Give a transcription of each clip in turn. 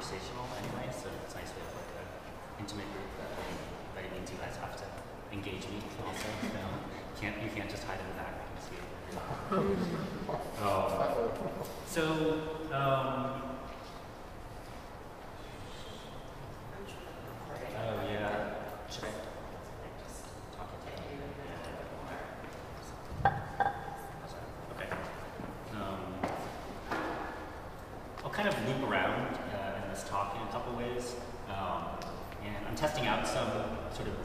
conversational anyway, so it's nice we have like an intimate group but it means you guys have to engage me also. You can't just hide in the back. I can see it. Oh yeah. Should I just talk it to you? Okay. I'll kind of loop around in this talk in a couple ways, and I'm testing out some sort of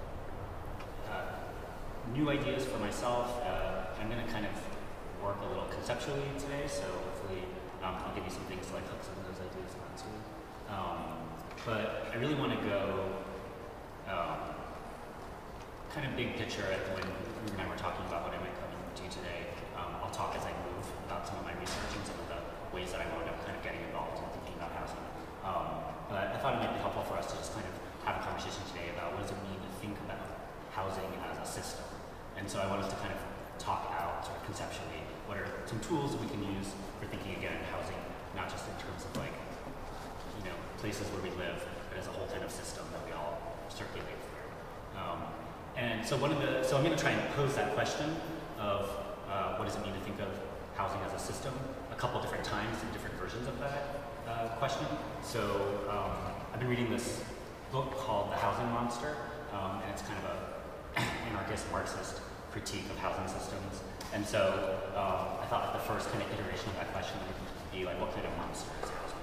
new ideas for myself. I'm going to kind of work a little conceptually today, so hopefully I'll give you some things to like hook some of those ideas onto. But I really want to go kind of big picture when Ruben and I were talking about what I might come and do today. I'll talk as I move about some of my research and some of the ways that I wound up kind of getting involved in thinking about housing. But I thought it might be helpful for us to just kind of have a conversation today about what does it mean to think about housing as a system. And so I wanted to kind of talk out sort of conceptually what are some tools that we can use for thinking again housing, not just in terms of like, you know, places where we live, but as a whole kind of system that we all circulate through. And so I'm going to try and pose that question of what does it mean to think of housing as a system a couple different times in different versions of that question. So I've been reading this book called The Housing Monster, and it's kind of a anarchist Marxist critique of housing systems. And so I thought like the first kind of iteration of that question would be like, what kind of monster is housing?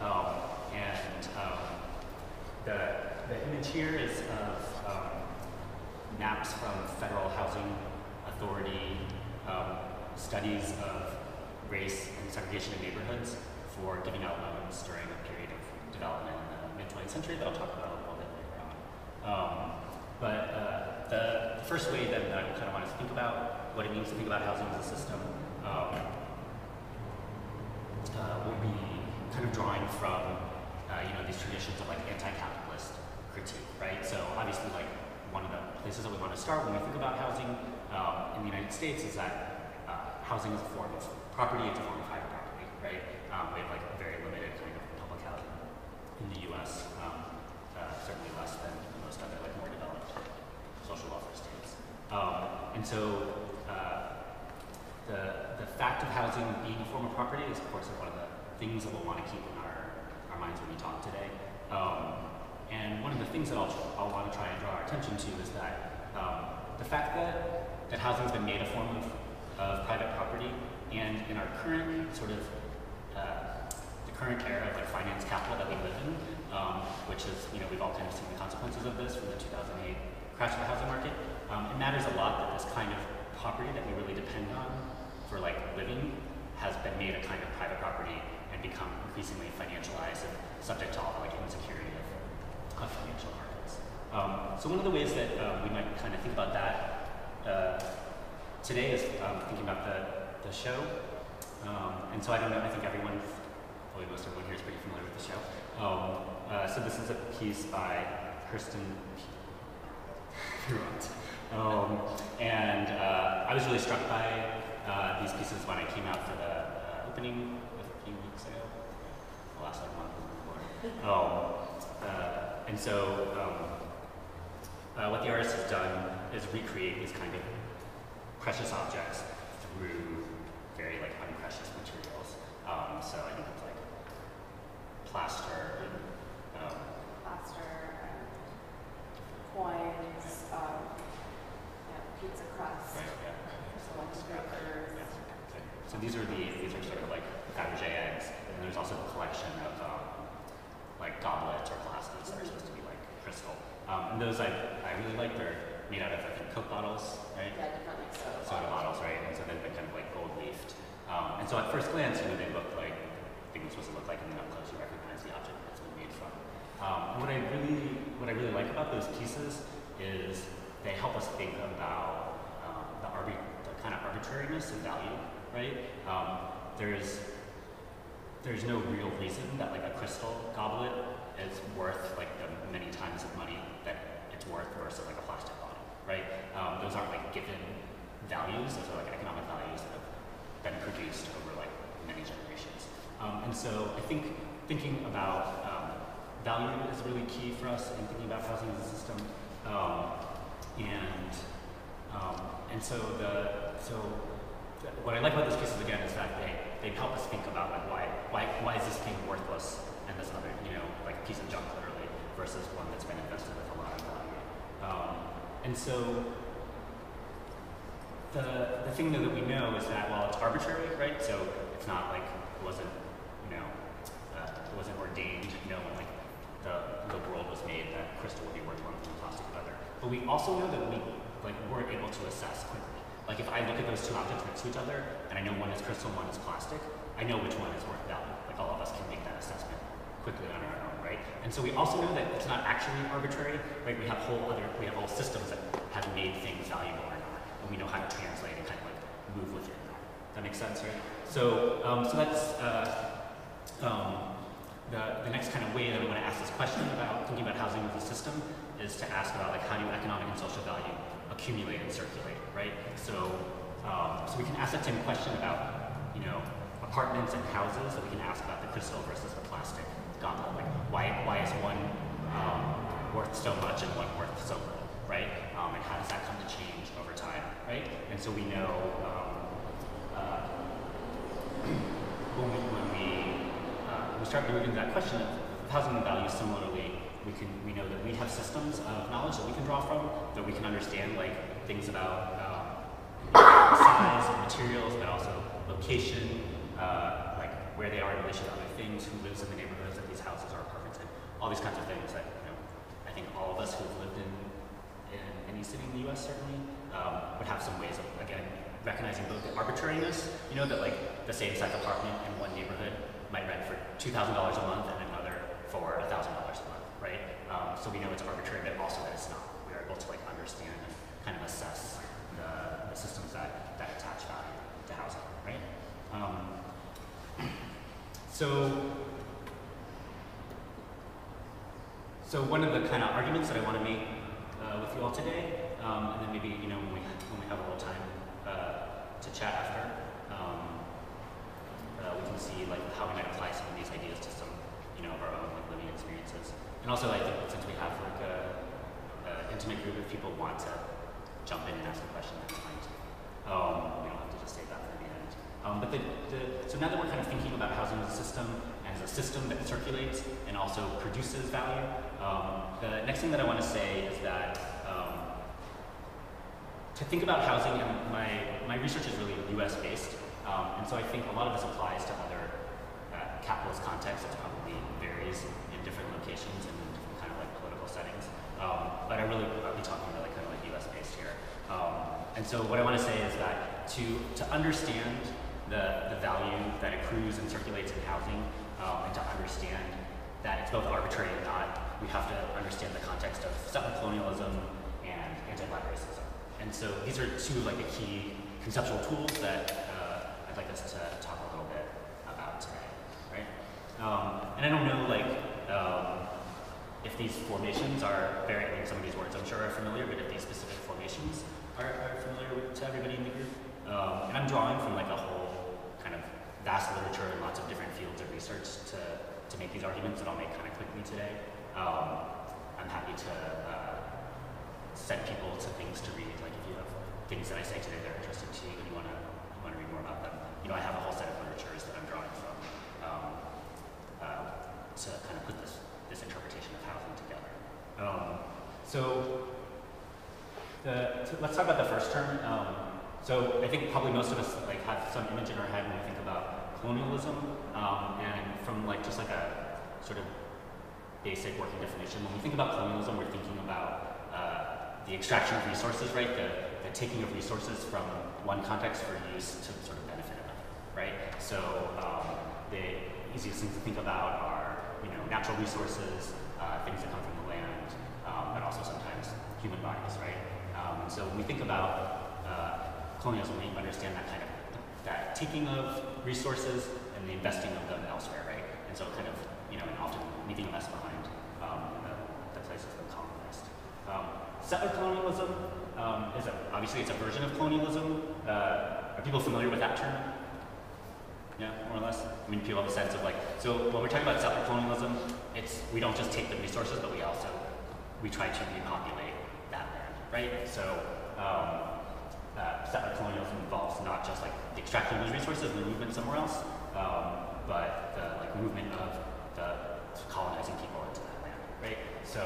The image here is of maps from Federal Housing Authority studies of race and segregation in neighborhoods for giving out loans during a period of development in the mid-20th century that I'll talk about a little bit later on. But the first way that I kind of want to think about what it means to think about housing as a system will be kind of drawing from you know, these traditions of like anti-capitalist critique, right? So obviously like one of the places that we want to start when we think about housing in the United States is that housing is a form of property, it's a form of private property, right? We have like a very limited kind of public housing in the US, certainly less than most other like more developed social welfare states. And so the fact of housing being a form of property is of course one of the things that we'll want to keep in our minds when we talk today. And one of the things that I'll want to try and draw our attention to is that the fact that housing has been made a form of private property, and in our current sort of the current era of like finance capital that we live in, which is, you know, we've all kind of seen the consequences of this from the 2008 crash of the housing market. It matters a lot that this kind of property that we really depend on for like living has been made a kind of private property and become increasingly financialized and subject to all the like insecurity of financial markets. So one of the ways that we might kind of think about that today is thinking about the show. And so I don't know, I think probably most everyone here is pretty familiar with the show. So this is a piece by Kirsten and I was really struck by these pieces when I came out for the opening a few weeks ago. The last like month before. And so what the artist has done is recreate these kind of precious objects through very like unprecious materials. So I think it's like plaster and coins, pizza crust, right, scrapers. So these are sort of like Fabergé eggs, and there's also a collection of like goblets or glasses that are supposed to be like crystal. And those I really like. They're made out of I think Coke bottles, right? Yeah, definitely Soda bottles, right? And so they've been kind of like gold leafed. And so at first glance, you know, they look like things supposed to look like, and then up close you recognize the object that it's been made from. And what I really like about those pieces is they help us think about the kind of arbitrariness and value, right? There's no real reason that like a crystal goblet is worth like the many times of money that it's worth versus like a plastic bottle, right? Those aren't like given values; those are like economic values that have been produced over like many generations. And so I think thinking about value is really key for us in thinking about housing as a system. And so what I like about those cases again is that they help us think about like why is this thing worthless and this other, like a piece of junk literally, versus one that's been invested with a lot of value. And so the thing that we know is that while it's arbitrary, right? So it's not like it wasn't ordained, when like the world was made that crystal would be worth one thing, plastic another. But we also know that we weren't able to assess quickly. Like if I look at those two objects next to each other, and I know one is crystal, one is plastic, I know which one is worth value. Like all of us can make that assessment quickly on our own, right? And so we also know that it's not actually arbitrary, right? We have whole systems that have made things valuable or not, and we know how to translate and kind of like move within that. That makes sense, right? So that's the next kind of way that we want to ask this question about thinking about housing as a system is to ask about like how do economic and social value accumulate and circulate, right? So we can ask that same question about apartments and houses that we can ask about the crystal versus the plastic goblet. Like why is one worth so much and one worth so little, right? And how does that come to change over time, right? And so we know when we start moving that question of housing and value, similarly, we know that we have systems of knowledge that we can draw from, that we can understand like things about size and materials, but also location, like where they are in relation to other things, who lives in the neighborhoods that these houses or apartments in, all these kinds of things that I think all of us who've lived in any city in the U.S. certainly would have some ways of again recognizing both the arbitrariness, that like the same size apartment in one neighborhood might rent for $2,000 a month and another for $1,000 a month, right? So we know it's arbitrary, but also that it's not. We are able to like understand and kind of assess the systems that attach value to housing, right? So one of the kind of arguments that I want to make with you all today, and then maybe when we have a little time to chat after, we can see like how we might apply some of these ideas to some of our own like living experiences. And also I think since we have like an intimate group, if people want to jump in and ask a question, that's fine too. We don't have to just save that for the end. So now that we're kind of thinking about housing as a system that circulates and also produces value, the next thing that I want to say is that to think about housing, and my research is really US based, and so I think a lot of this applies to other capitalist contexts. It probably varies in different locations and in different kind of like political settings, but I'll be talking about like kind of like US based here. And so what I want to say is that to understand the value that accrues and circulates in housing, and to understand that it's both arbitrary and not, we have to understand the context of settler colonialism and anti-Black racism. And so these are two like the key conceptual tools that I'd like us to talk a little bit about today, right? And I don't know if these formations are some of these words I'm sure are familiar, but if these specific formations are familiar to everybody in the group. And I'm drawing from like a whole kind of vast literature and lots of different fields of research to make these arguments that I'll make kind of quickly today. I'm happy to send people to things to read, like if you have things that I say today that are interesting to you and you want to read more about them. I have a whole set of literatures that I'm drawing from to kind of put this interpretation of housing together. So let's talk about the first term. So I think probably most of us like have some image in our head when we think about colonialism, and from like just like a sort of basic working definition, when we think about colonialism, we're thinking about the extraction of resources, right? The taking of resources from one context for use to sort of benefit another, right? So the easiest things to think about are natural resources, things that come from the land, but also sometimes human bodies, right? And so when we think about colonialism, we understand that kind of that taking of resources and the investing of them elsewhere, right? And so kind of and often leaving a mess behind in the places that colonized. Settler colonialism obviously it's a version of colonialism. Are people familiar with that term? Yeah, more or less. I mean, people have a sense of like, so when we're talking about settler colonialism, we don't just take the resources, but we try to repopulate that land, right? So settler colonialism involves not just like the extraction of those resources and the movement somewhere else, but the like movement of the colonizing people into that land, right? So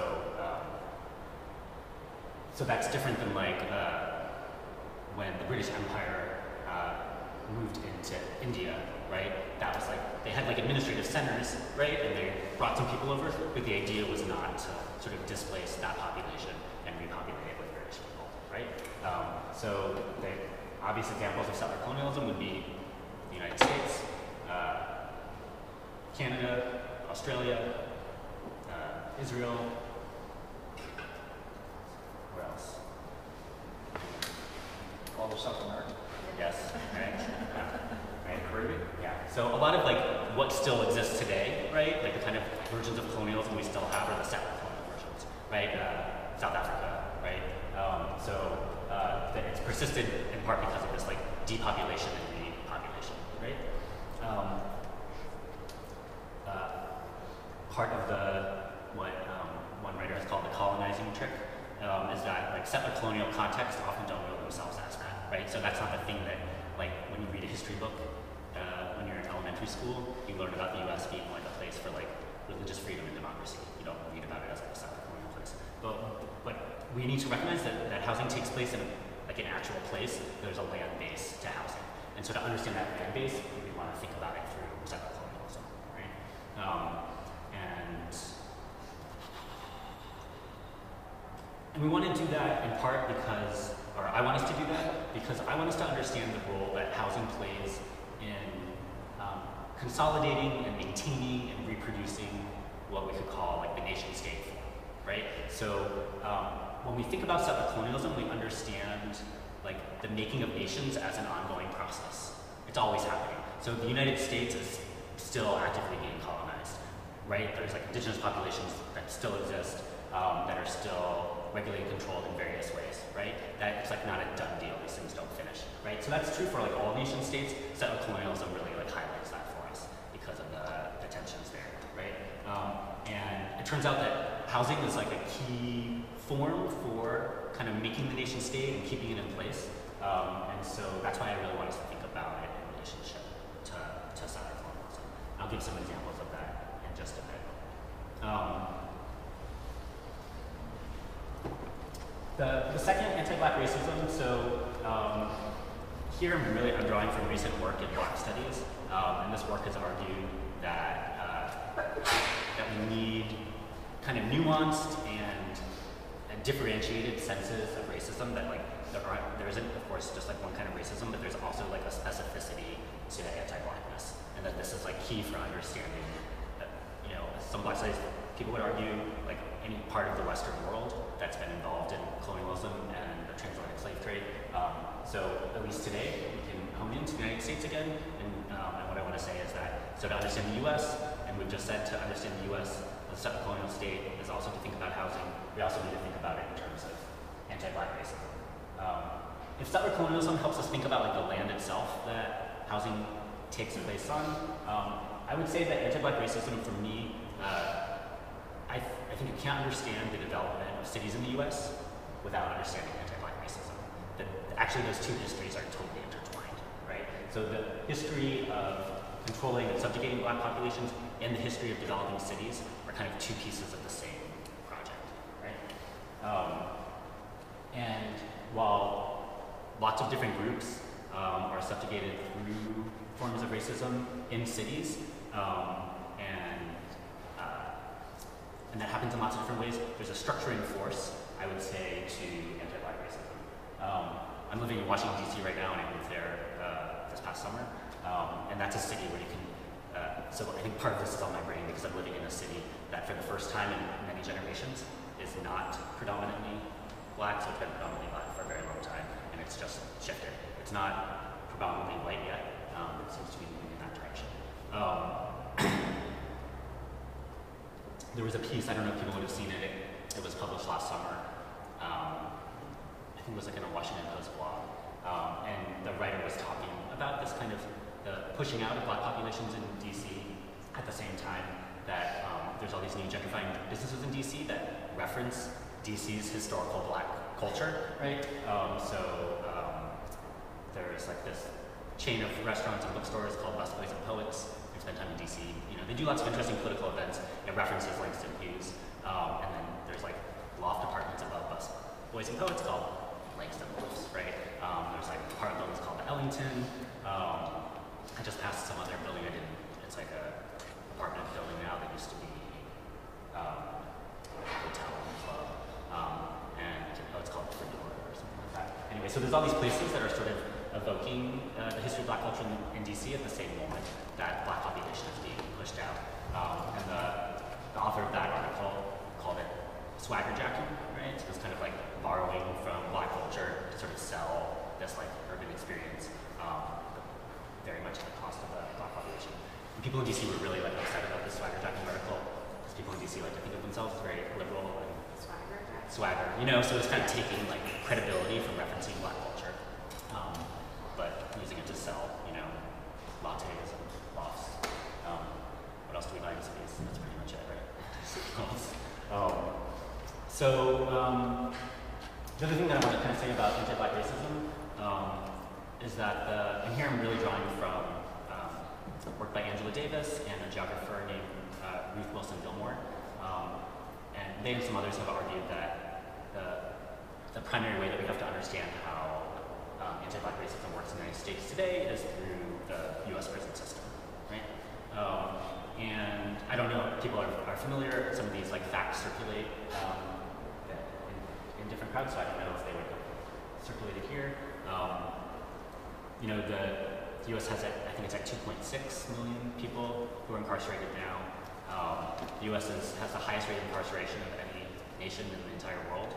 so that's different than like when the British Empire moved into India, right? That was like, they had like administrative centers, right? And they brought some people over, but the idea was not to sort of displace that population and repopulate it with British people, right? So the obvious examples of settler colonialism would be the United States, Canada, Australia, Israel. Where else? All of South America. Yes, right? Yeah. Right. Caribbean. Yeah. So a lot of like what still exists today, right? Like the kind of versions of colonialism we still have are the settler colonial versions, right? South Africa, right? It's persisted in part because of this like depopulation and repopulation, right? Part of what one writer has called the colonizing trick is that like settler colonial contexts often don't know themselves as that, right? So that's not the thing that, like, when you read a history book when you're in elementary school, you learn about the U.S. being like a place for like religious freedom and democracy. You don't read about it as like a settler colonial place. But we need to recognize that housing takes place in like an actual place. There's a land base to housing, and so to understand that land base, we want to think about it through settler colonialism, right? And we want to do that in part because, or I want us to do that because I want us to understand the role that housing plays in consolidating and maintaining and reproducing what we could call like the nation state form, right? So when we think about settler colonialism, we understand like the making of nations as an ongoing process. It's always happening. So the United States is still actively being colonized, right? There's like indigenous populations that still exist, that are still regulated and controlled in various ways, right? That it's like not a done deal, these things don't finish, right? So that's true for like all nation states. Settler colonialism really like highlights that for us because of the tensions there, right? And it turns out that housing is like a key form for kind of making the nation state and keeping it in place. And so that's why I really want us to think about it in relationship to settler colonialism. I'll give some examples of that in just a bit. The second, anti-Black racism. So here I'm drawing from recent work in Black studies, and this work has argued that we need kind of nuanced and differentiated senses of racism. That like there isn't, of course, just like one kind of racism, but there's also like a specificity to anti-Blackness, and that this is like key for understanding. Some Black studies people would argue like any part of the Western world that's been involved in colonialism and the transatlantic slave trade. So at least today, we can hone into the United States again. And what I want to say is that, so to understand the U.S., and we've just said to understand the U.S., the settler colonial state is also to think about housing. We also need to think about it in terms of anti-Black racism. If settler colonialism helps us think about like the land itself that housing takes place on, I would say that anti-Black racism for me, I think you can't understand the development of cities in the U.S. without understanding anti-Black racism. Actually, those two histories are totally intertwined, right? So the history of controlling and subjugating Black populations and the history of developing cities are kind of two pieces of the same project, right? And while lots of different groups are subjugated through forms of racism in cities, and that happens in lots of different ways. There's a structuring force, I would say, to anti-Black racism. I'm living in Washington, D.C. right now, and I moved there this past summer. And that's a city where you can, so I think part of this is on my brain because I'm living in a city that for the first time in many generations is not predominantly Black, so it's been predominantly Black for a very long time, and it's just shifted. It's not predominantly white yet, it seems to be moving in that direction. There was a piece, I don't know if people would have seen it, it was published last summer. I think it was like in a Washington Post blog. And the writer was talking about this kind of the pushing out of black populations in DC at the same time that there's all these new gentrifying businesses in DC that reference DC's historical black culture, right? There's like this chain of restaurants and bookstores called Busboys and Poets. They spend time in DC. You know, they do lots of interesting political events. It references Langston Hughes. And then there's like loft apartments above Busboys and Poets called Langston Lofts, right? There's like part of them is called the Ellington. I just passed some other building I didn't. It's like a apartment building now that used to be a hotel and club. It's called Fedora or something like that. Anyway, so there's all these places that are sort of evoking the history of black culture in DC at the same moment that black population is being pushed out. And the author of that article called it swagger jacking, right? So it's kind of like borrowing from black culture to sort of sell this like urban experience, very much at the cost of the black population. And people in DC were really like excited about this swagger jacking article because people in DC like to think of themselves as very liberal and swagger, you know, so it's kind of taking like credibility from referencing black culture, but using it to sell, you know, lattes and lofts. What else do we buy in cities? That's pretty much it, right? The other thing that I want to kind of say about anti-black racism is that, and here I'm really drawing from work by Angela Davis and a geographer named Ruth Wilson Gilmore. And they and some others have argued that the primary way that we have to understand how anti-black racism works in the United States today is through the US prison system, right? And I don't know if people are familiar, some of these like facts circulate in different crowds, so I don't know if they would circulate it here. You know, the US has, I think it's like 2.6 million people who are incarcerated now. The US has the highest rate of incarceration of any nation in the entire world.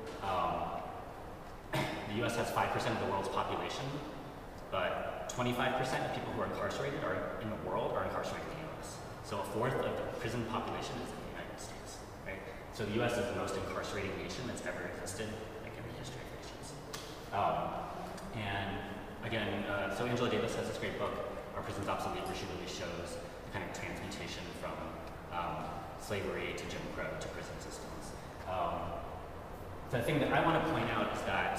The US has 5% of the world's population, but 25% of people who are incarcerated in the world are incarcerated in the US. So a fourth of the prison population is in the United States, right? So the US is the most incarcerating nation that's ever existed, like in the history of nations. And again, so Angela Davis has this great book, Are Prisons Obsolete, where she really shows the kind of transmutation from slavery to Jim Crow to prison systems. The thing that I want to point out is that,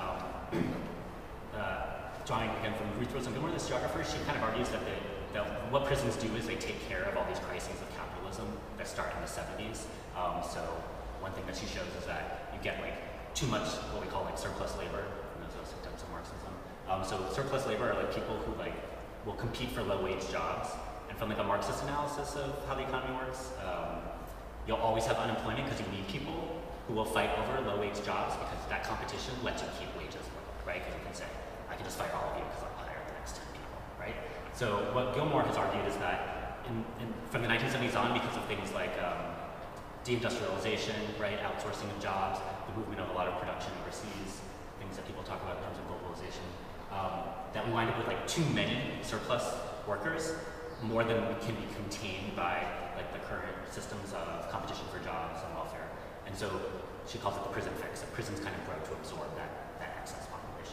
drawing again from Ruth Wilson Gilmore, this geographer, she kind of argues that what prisons do is they take care of all these crises of capitalism that start in the 70s. So one thing that she shows is that you get like too much what we call like surplus labor, and those of us who've done some Marxism. So surplus labor are like people who like will compete for low wage jobs. And from like a Marxist analysis of how the economy works, you'll always have unemployment because you need people who will fight over low wage jobs because that competition lets you keep wages low, right? Because you can say, I can just fire all of you because I'll hire the next 10 people, right? So what Gilmore has argued is that from the 1970s on, because of things like deindustrialization, right, outsourcing of jobs, the movement of a lot of production overseas, things that people talk about in terms of globalization, that we wind up with like too many surplus workers, more than can be contained by like the current systems of competition for jobs and welfare. And so she calls it the prison fix, that prisons kind of grow to absorb that excess population.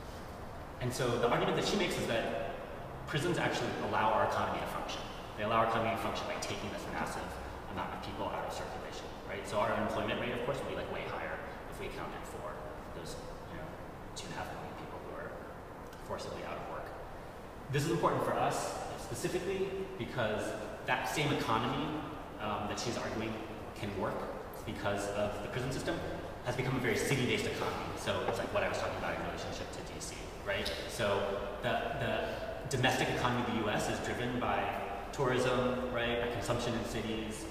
And so the argument that she makes is that prisons actually allow our economy to function. They allow our economy to function by taking this massive amount of people out of circulation, right? So our unemployment rate, of course, would be like way higher if we accounted for those, 2.5 million people who are forcibly out of work. This is important for us specifically because that same economy that she's arguing can work because of the prison system has become a very city-based economy. So it's like what I was talking about in relationship to DC, right? So the domestic economy of the US is driven by tourism, right? By consumption in cities,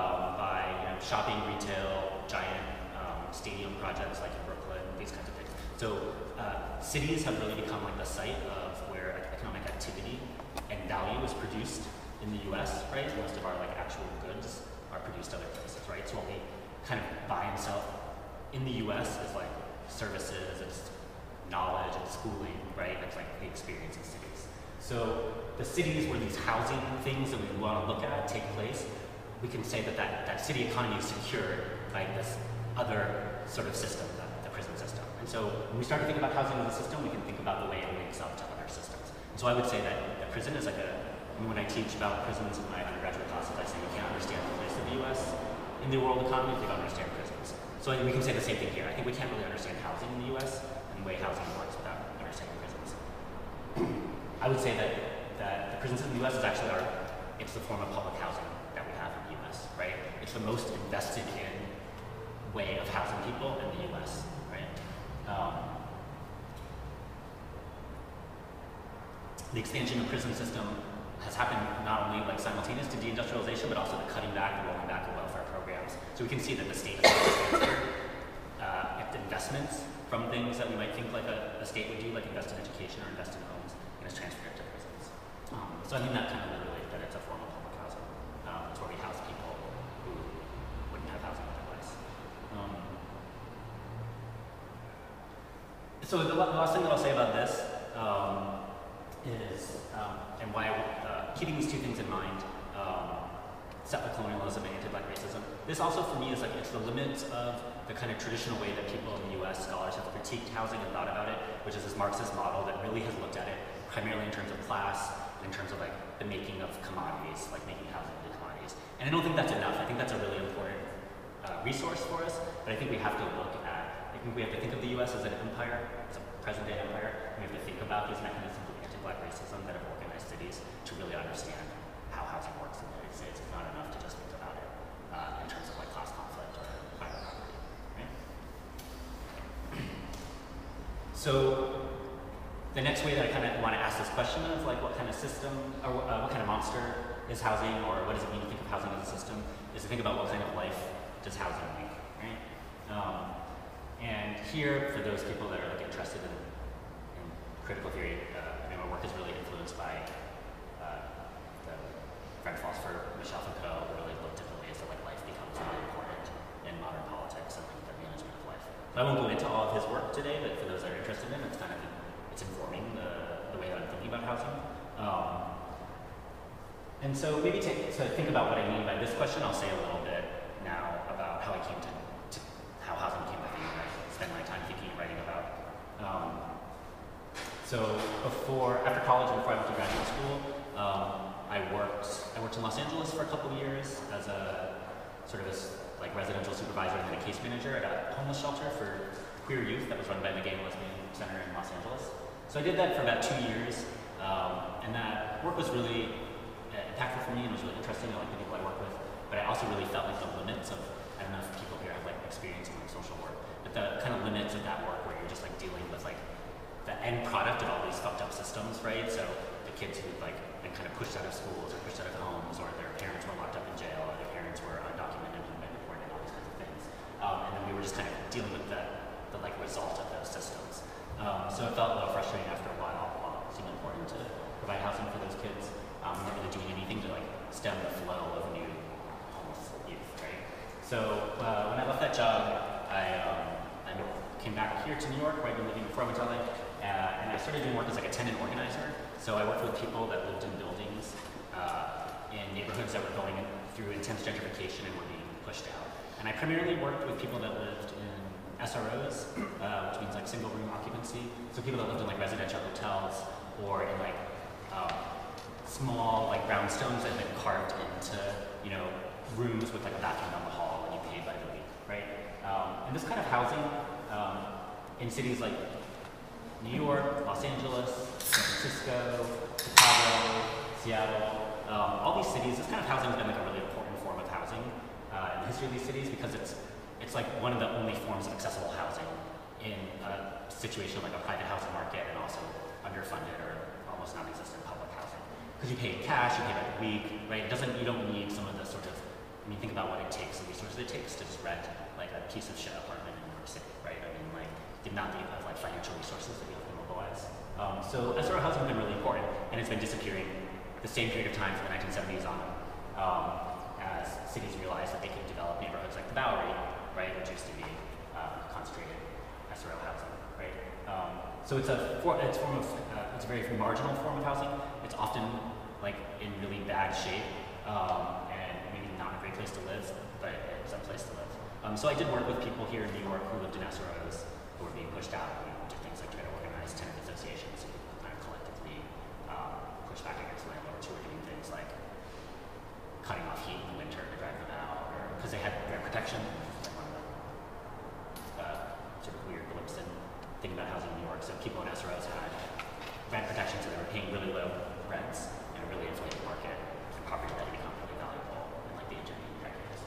by shopping, retail, giant stadium projects like in Brooklyn, these kinds of things. So cities have really become like the site of where economic activity and value is produced in the US, right? Most of our like actual goods are produced other places, right? So what we kind of buy and sell in the US is like services, it's knowledge and schooling, right? It's like the experience in cities. So the cities where these housing things that we want to look at take place, we can say that that city economy is secured by this other sort of system, the prison system. And so when we start to think about housing as a system, we can think about the way it links up to other systems. So I would say that a prison is like when I teach about prisons in my undergraduate classes, I say you can't understand the place of the US in the world economy if you don't understand prisons. So we can say the same thing here. I think we can't really understand housing in the US and the way housing works without understanding prisons. I would say that the prisons in the US is actually it's the form of public housing that we have in the US, right? It's the most invested in way of housing people in the US, right? The expansion of prison system has happened not only like simultaneous to deindustrialization, but also the cutting back and rolling back of welfare programs. So we can see that the state has transferred investments from things that we might think like a state would do, like invest in education or invest in homes, and has transferred it to prisons. So I mean that kind of literally that it's a form of public housing. It's where we house people who wouldn't have housing otherwise. So the last thing that I'll say about this is, and why keeping these two things in mind, settler colonialism and anti-black racism, this also for me is like, it's the limits of the kind of traditional way that people in the US, scholars have critiqued housing and thought about it, which is this Marxist model that really has looked at it primarily in terms of class, in terms of like the making of commodities, like making housing into commodities. And I don't think that's enough. I think that's a really important resource for us, but I think we have to look at, I think we have to think of the US as an empire, as a present day empire, and we have to think about these mechanisms of anti-black racism that have organized cities to really understand how housing works in the United States. It's not enough to just think about it in terms of like class conflict or private property, right? So the next way that I kind of want to ask this question of like what kind of system or what kind of monster is housing, or what does it mean to think of housing as a system, is to think about what kind of life does housing make, right? And here, for those people that are like interested in critical theory, my work is really influenced by the French philosopher Michel Foucault, who really looked at the ways that like life becomes really important in modern politics and like the management of life. But I won't go into all of his work today, but for those that are interested in it, it's informing the way that I'm thinking about housing. And so maybe to think about what I mean by this question, I'll say a little bit now about how I came to how housing became a thing that I spend my time thinking and writing about. So after college, before I went to graduate school, I worked in Los Angeles for a couple of years as a sort of like residential supervisor and then a case manager at a homeless shelter for queer youth that was run by the Gay and Lesbian Center in Los Angeles. So I did that for about 2 years, and that work was really impactful for me and was really interesting. I like the people I work with, but I also really felt like the limits of, I don't know if people here have like experience in like social work, but the kind of limits of that work where you're just like dealing with like the end product of all these fucked up systems, right? So the kids who like been kind of pushed out of schools or pushed out of homes, or their parents were locked up in jail, or their parents were undocumented and been reported, all these kinds of things. And then we were just kind of dealing with the like result of those systems. So it felt a little frustrating after a while. It seemed important to provide housing for those kids. We weren't really doing anything to like stem the flow of new homeless youth, right? So when I left that job, I came back here to New York, where I'd been living before I went to LA, and I started doing work as like a tenant organizer. So I worked with people that lived in buildings in neighborhoods that were going through intense gentrification and were being pushed out. And I primarily worked with people that lived in SROs, which means like single room occupancy. So people that lived in like residential hotels or in like small like brownstones that had been carved into, you know, rooms with like a bathroom down the hall and you paid by the week, right? And this kind of housing in cities like New York, Los Angeles, San Francisco, Chicago, Seattle, all these cities, this kind of housing has been like a really important form of housing in the history of these cities, because it's like one of the only forms of accessible housing in a situation like a private housing market, and also underfunded or almost non-existent public housing. Because you pay in cash, you pay by the week, right? You don't need some of the sort of, I mean, think about what it takes, the resources it takes to just rent like a piece of shit apartment in New York City, right? I mean, like, the amount that you have like financial resources that you have to mobilize. So SRO housing has been really important, and it's been disappearing the same period of time from the 1970s on, as cities realized that they could develop neighborhoods like the Bowery, right, which used to be concentrated SRO housing, right? So it's a very marginal form of housing. It's often like in really bad shape, and maybe not a great place to live, but it's a place to live. So I did work with people here in New York who lived in SROs who were being pushed out. We did things like try to organize tenant associations so people kind of collectively thinking about housing in New York. So people in SROs had rent protection, so they were paying really low rents in a really inflated market, and property that had become really valuable in like the intervening decades.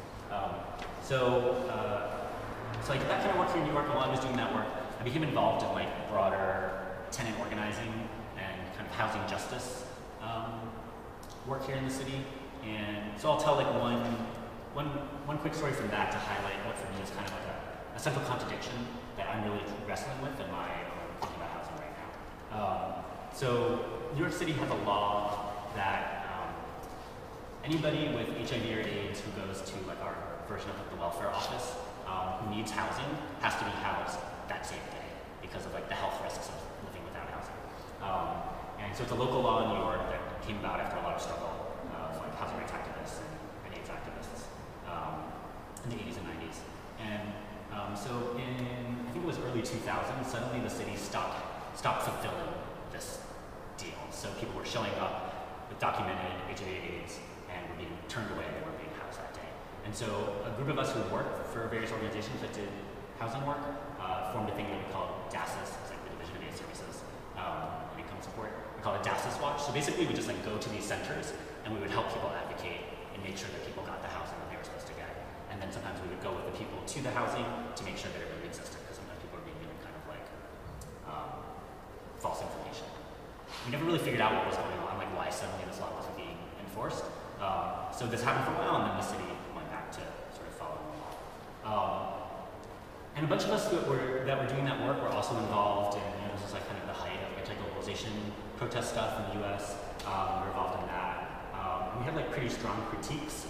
So I did that kind of work here in New York. While I was doing that work, I became involved in like broader tenant organizing and kind of housing justice work here in the city. And so I'll tell like one quick story from that to highlight what for me is kind of like a central contradiction that I'm really wrestling with in my own thinking about housing right now. So New York City has a law that anybody with HIV or AIDS who goes to like our version of like, the welfare office who needs housing has to be housed that same day because of like the health risks of living without housing. And so it's a local law in New York that came about after a lot of struggle of like housing rights activists and AIDS activists in the 80s and 90s. And so in, I think it was early 2000s, suddenly the city stopped fulfilling this deal. So people were showing up with documented HIV/AIDS and were being turned away. They weren't being housed that day. And so a group of us who worked for various organizations that did housing work formed a thing that we called DASIS, it's like the Division of AIDS Services and Income Support. We call it DASIS Watch. So basically we just like go to these centers and we would help people advocate and make sure that people got the housing that they were supposed to get. And then sometimes we would go with the people to the housing to make sure that it really existed, because sometimes people are being given kind of like false information. We never really figured out what was going on, like why suddenly this law wasn't being enforced. So this happened for a while, and then the city went back to sort of following the law. And a bunch of us that were doing that work were also involved in, this was like kind of the height of anti-globalization protest stuff in the US. We were involved in that. We had like pretty strong critiques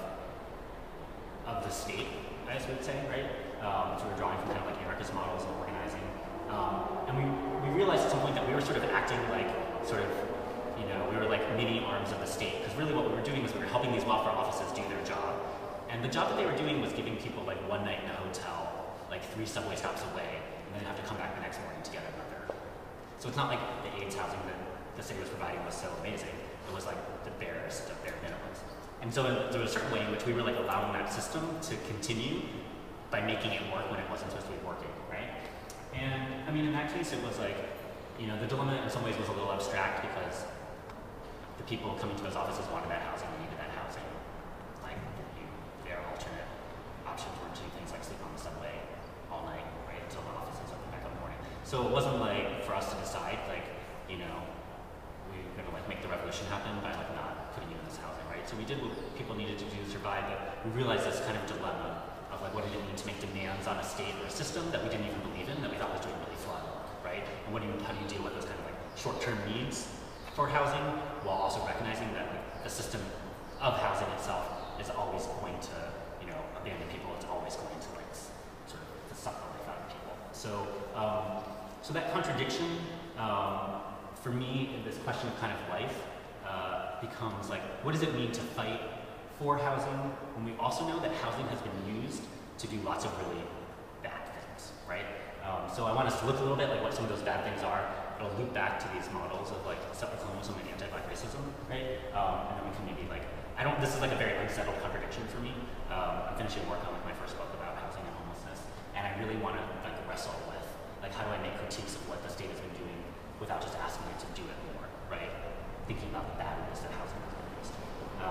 of the state, I would say, right? So we were drawing from kind of like anarchist models of organizing. And we realized at some point that we were sort of acting like we were like mini arms of the state, because really what we were doing was we were helping these welfare offices do their job. And the job that they were doing was giving people like one night in a hotel, like 3 subway stops away, and then have to come back the next morning to get another. So it's not like the AIDS housing that the city was providing was so amazing. It was like the barest of bare minimums. And so there was a certain way in which we were like allowing that system to continue by making it work when it wasn't supposed to be working, right? And I mean, in that case, it was like, the dilemma in some ways was a little abstract because the people coming to those offices wanted that housing, they needed that housing. Like, their alternate options were to do things like sleep on the subway all night, right, until the offices opened back up in the morning. So it wasn't like for us to decide, like, we're gonna like make the revolution happen by like not putting you in this housing, right? So we did what people needed to do to survive, but we realized this kind of dilemma of like what did it mean to make demands on a state or a system that we didn't even believe in, that we thought was doing really fun, right? And how do you deal with those kind of like short-term needs for housing while also recognizing that like, the system of housing itself is always going to, abandon people. It's always going to like sort of suck the life out of people. So that contradiction, for me, in this question of kind of life, becomes like, what does it mean to fight for housing when we also know that housing has been used to do lots of really bad things, right? So I want us to look a little bit like what some of those bad things are. It'll loop back to these models of like separate colonialism and anti-black racism, right? And then we can maybe like, this is like a very unsettled contradiction for me. I'm finishing work on like my first book about housing and homelessness, and I really want to like wrestle with like how do I make critiques of what the state has been doing without just asking it to do it more, right? Thinking about the bad ways that housing has been used.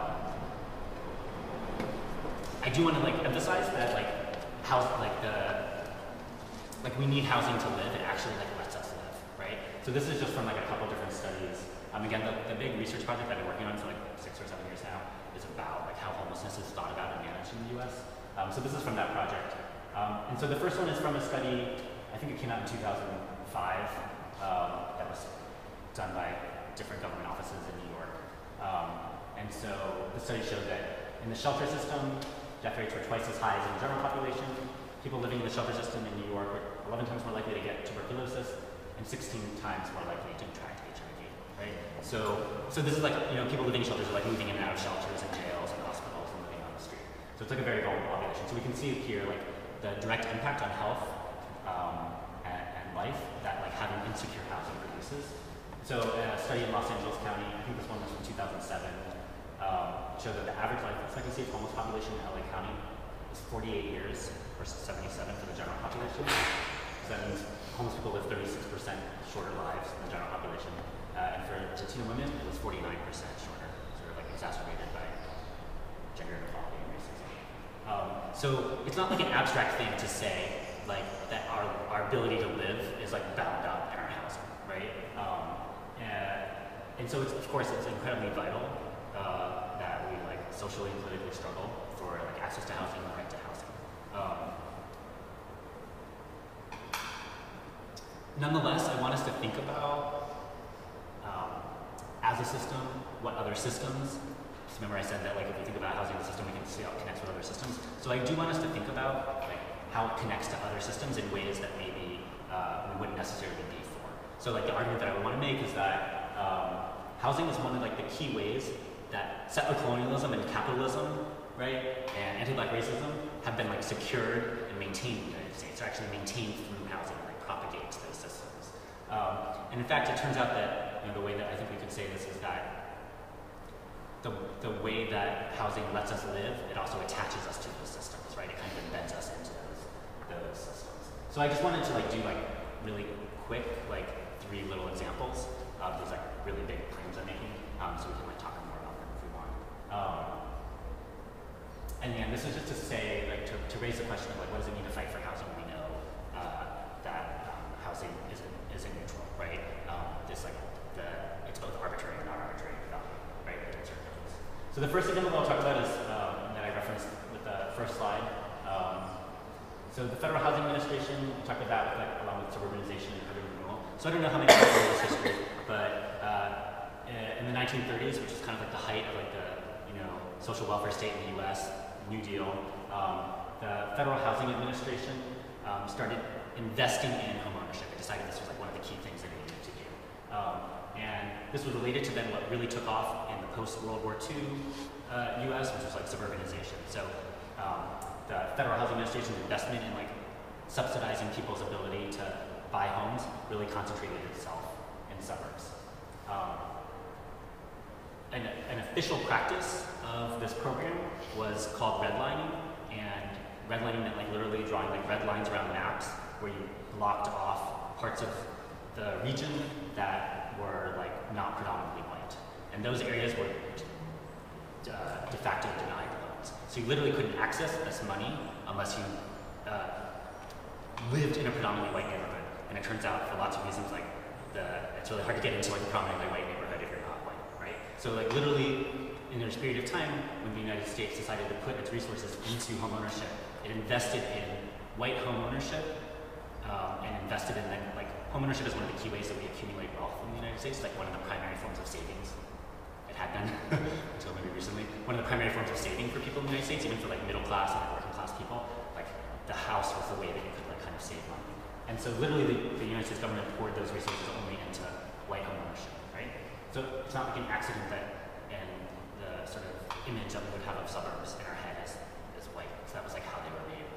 I do want to like emphasize that we need housing to live. It actually like lets us live, right? So this is just from like a couple different studies. Again, the big research project I've been working on for like 6 or 7 years now is about like how homelessness is thought about and managed in the U.S. So this is from that project. And so the first one is from a study, I think it came out in 2005, that was done by different government offices in New York. And so the study showed that in the shelter system, death rates were twice as high as in the general population. People living in the shelter system in New York were 11 times more likely to get tuberculosis and 16 times more likely to contract HIV, right? So this is like, people living in shelters are like moving in and out of shelters and jails and hospitals and living on the street. So it's like a very vulnerable population. So we can see here like the direct impact on health and life that like having insecure housing produces. So a study in Los Angeles County, I think this one was from 2007, showed that the average life expectancy of homeless population in LA County was 48 years versus 77 for the general population. So that means homeless people live 36% shorter lives than the general population. And for Latino women, it was 49% shorter, sort of like exacerbated by gender inequality and racism. So it's not like an abstract thing to say like that our ability to live is like bound up in our housing, right? And so it's, of course it's incredibly vital that we like socially and politically struggle for like access to housing and the right to housing. Nonetheless, I want us to think about as a system, what other systems. Just remember I said that like if we think about housing as a system, we can see how it connects with other systems. So I do want us to think about like how it connects to other systems in ways that maybe we wouldn't necessarily be for. So like the argument that I want to make is that housing is one of like the key ways that settler colonialism and capitalism, right, and anti-black racism have been like secured and maintained in the United States. They're actually maintained through housing and like propagates those systems. And in fact, it turns out that the way that I think we could say this is that the way that housing lets us live, it also attaches us to those systems, right? It kind of embeds us into those systems. So I just wanted to like do like really quick like 3 little examples of these like really big claims I'm making, so we can like talk more about them if we want. And again, this is just to say like to raise the question of like what does it mean to fight for housing when we know that housing isn't neutral, right? This like it's both arbitrary and non-arbitrary value, right? So the first example I'll talk about is that I referenced with the first slide. So the Federal Housing Administration talked about like along with suburbanization and urban renewal. So I don't know how many people know this history, but in the 1930s, which is kind of like the height of like the social welfare state in the U.S., New Deal, the Federal Housing Administration started investing in homeownership. It decided this was like one of the key things they needed to do. And this was related to then what really took off in the post-World War II U.S., which was like suburbanization. So the Federal Housing Administration's investment in like subsidizing people's ability to buy homes really concentrated itself in suburbs. An official practice of this program was called redlining, and redlining meant like literally drawing like red lines around maps where you blocked off parts of the region that were like not predominantly white. And those areas were de facto denied loans. So you literally couldn't access this money unless you lived in a predominantly white neighborhood. And it turns out for lots of reasons like it's really hard to get into like a predominantly white neighborhood if you're not white, right? So like literally in this period of time when the United States decided to put its resources into homeownership, it invested in white homeownership and invested in like homeownership is one of the key ways that we accumulate wealth in the United States. It's like one of the primary forms of savings. It had been until maybe recently. One of the primary forms of saving for people in the United States, even for like middle class and working class people, like the house was the way that you could like kind of save money. And so literally the United States government poured those resources only into white homeownership, right? So it's not like an accident that the sort of image that we would have of suburbs in our head is white. So that was like how they were made.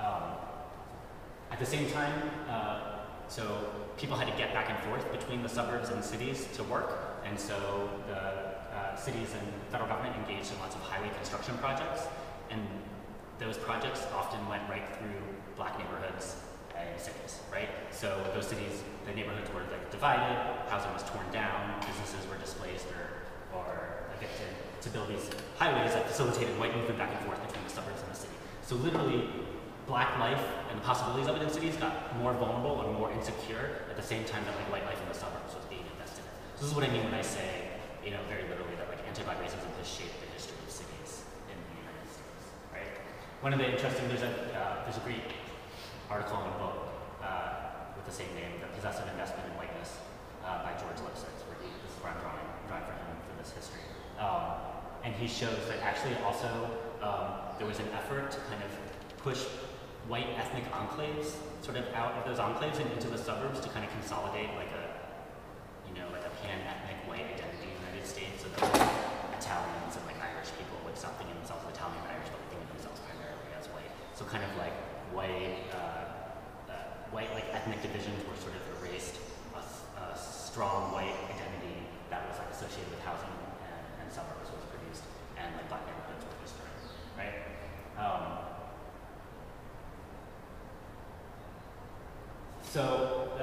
At the same time, so people had to get back and forth between the suburbs and cities to work, and so the cities and federal government engaged in lots of highway construction projects, and those projects often went right through black neighborhoods and cities, right? So those cities, the neighborhoods were like divided, housing was torn down, businesses were displaced or evicted to build these highways that facilitated white movement back and forth between the suburbs and the city. So literally, black life and the possibilities of it in cities got more vulnerable and more insecure at the same time that like white life in the suburbs was being invested in. So this is what I mean when I say, very literally that like anti-black racism has shaped the history of cities in the United States, right? One of the interesting, there's a great article in a book with the same name, The Possessive Investment in Whiteness by George Lipsitz, where this is where I'm drawing for him for this history. And he shows that actually also there was an effort to kind of push white ethnic enclaves sort of out of those enclaves and into the suburbs to kind of consolidate like a pan-ethnic white identity in the United States. So that like, Italians and like Irish people would stop thinking themselves as Italian and Irish, but would think of themselves primarily as white. So kind of like white like ethnic divisions were sort of erased. A strong white identity that was like associated with housing and suburbs was produced, and like black neighborhoods were destroyed, right? So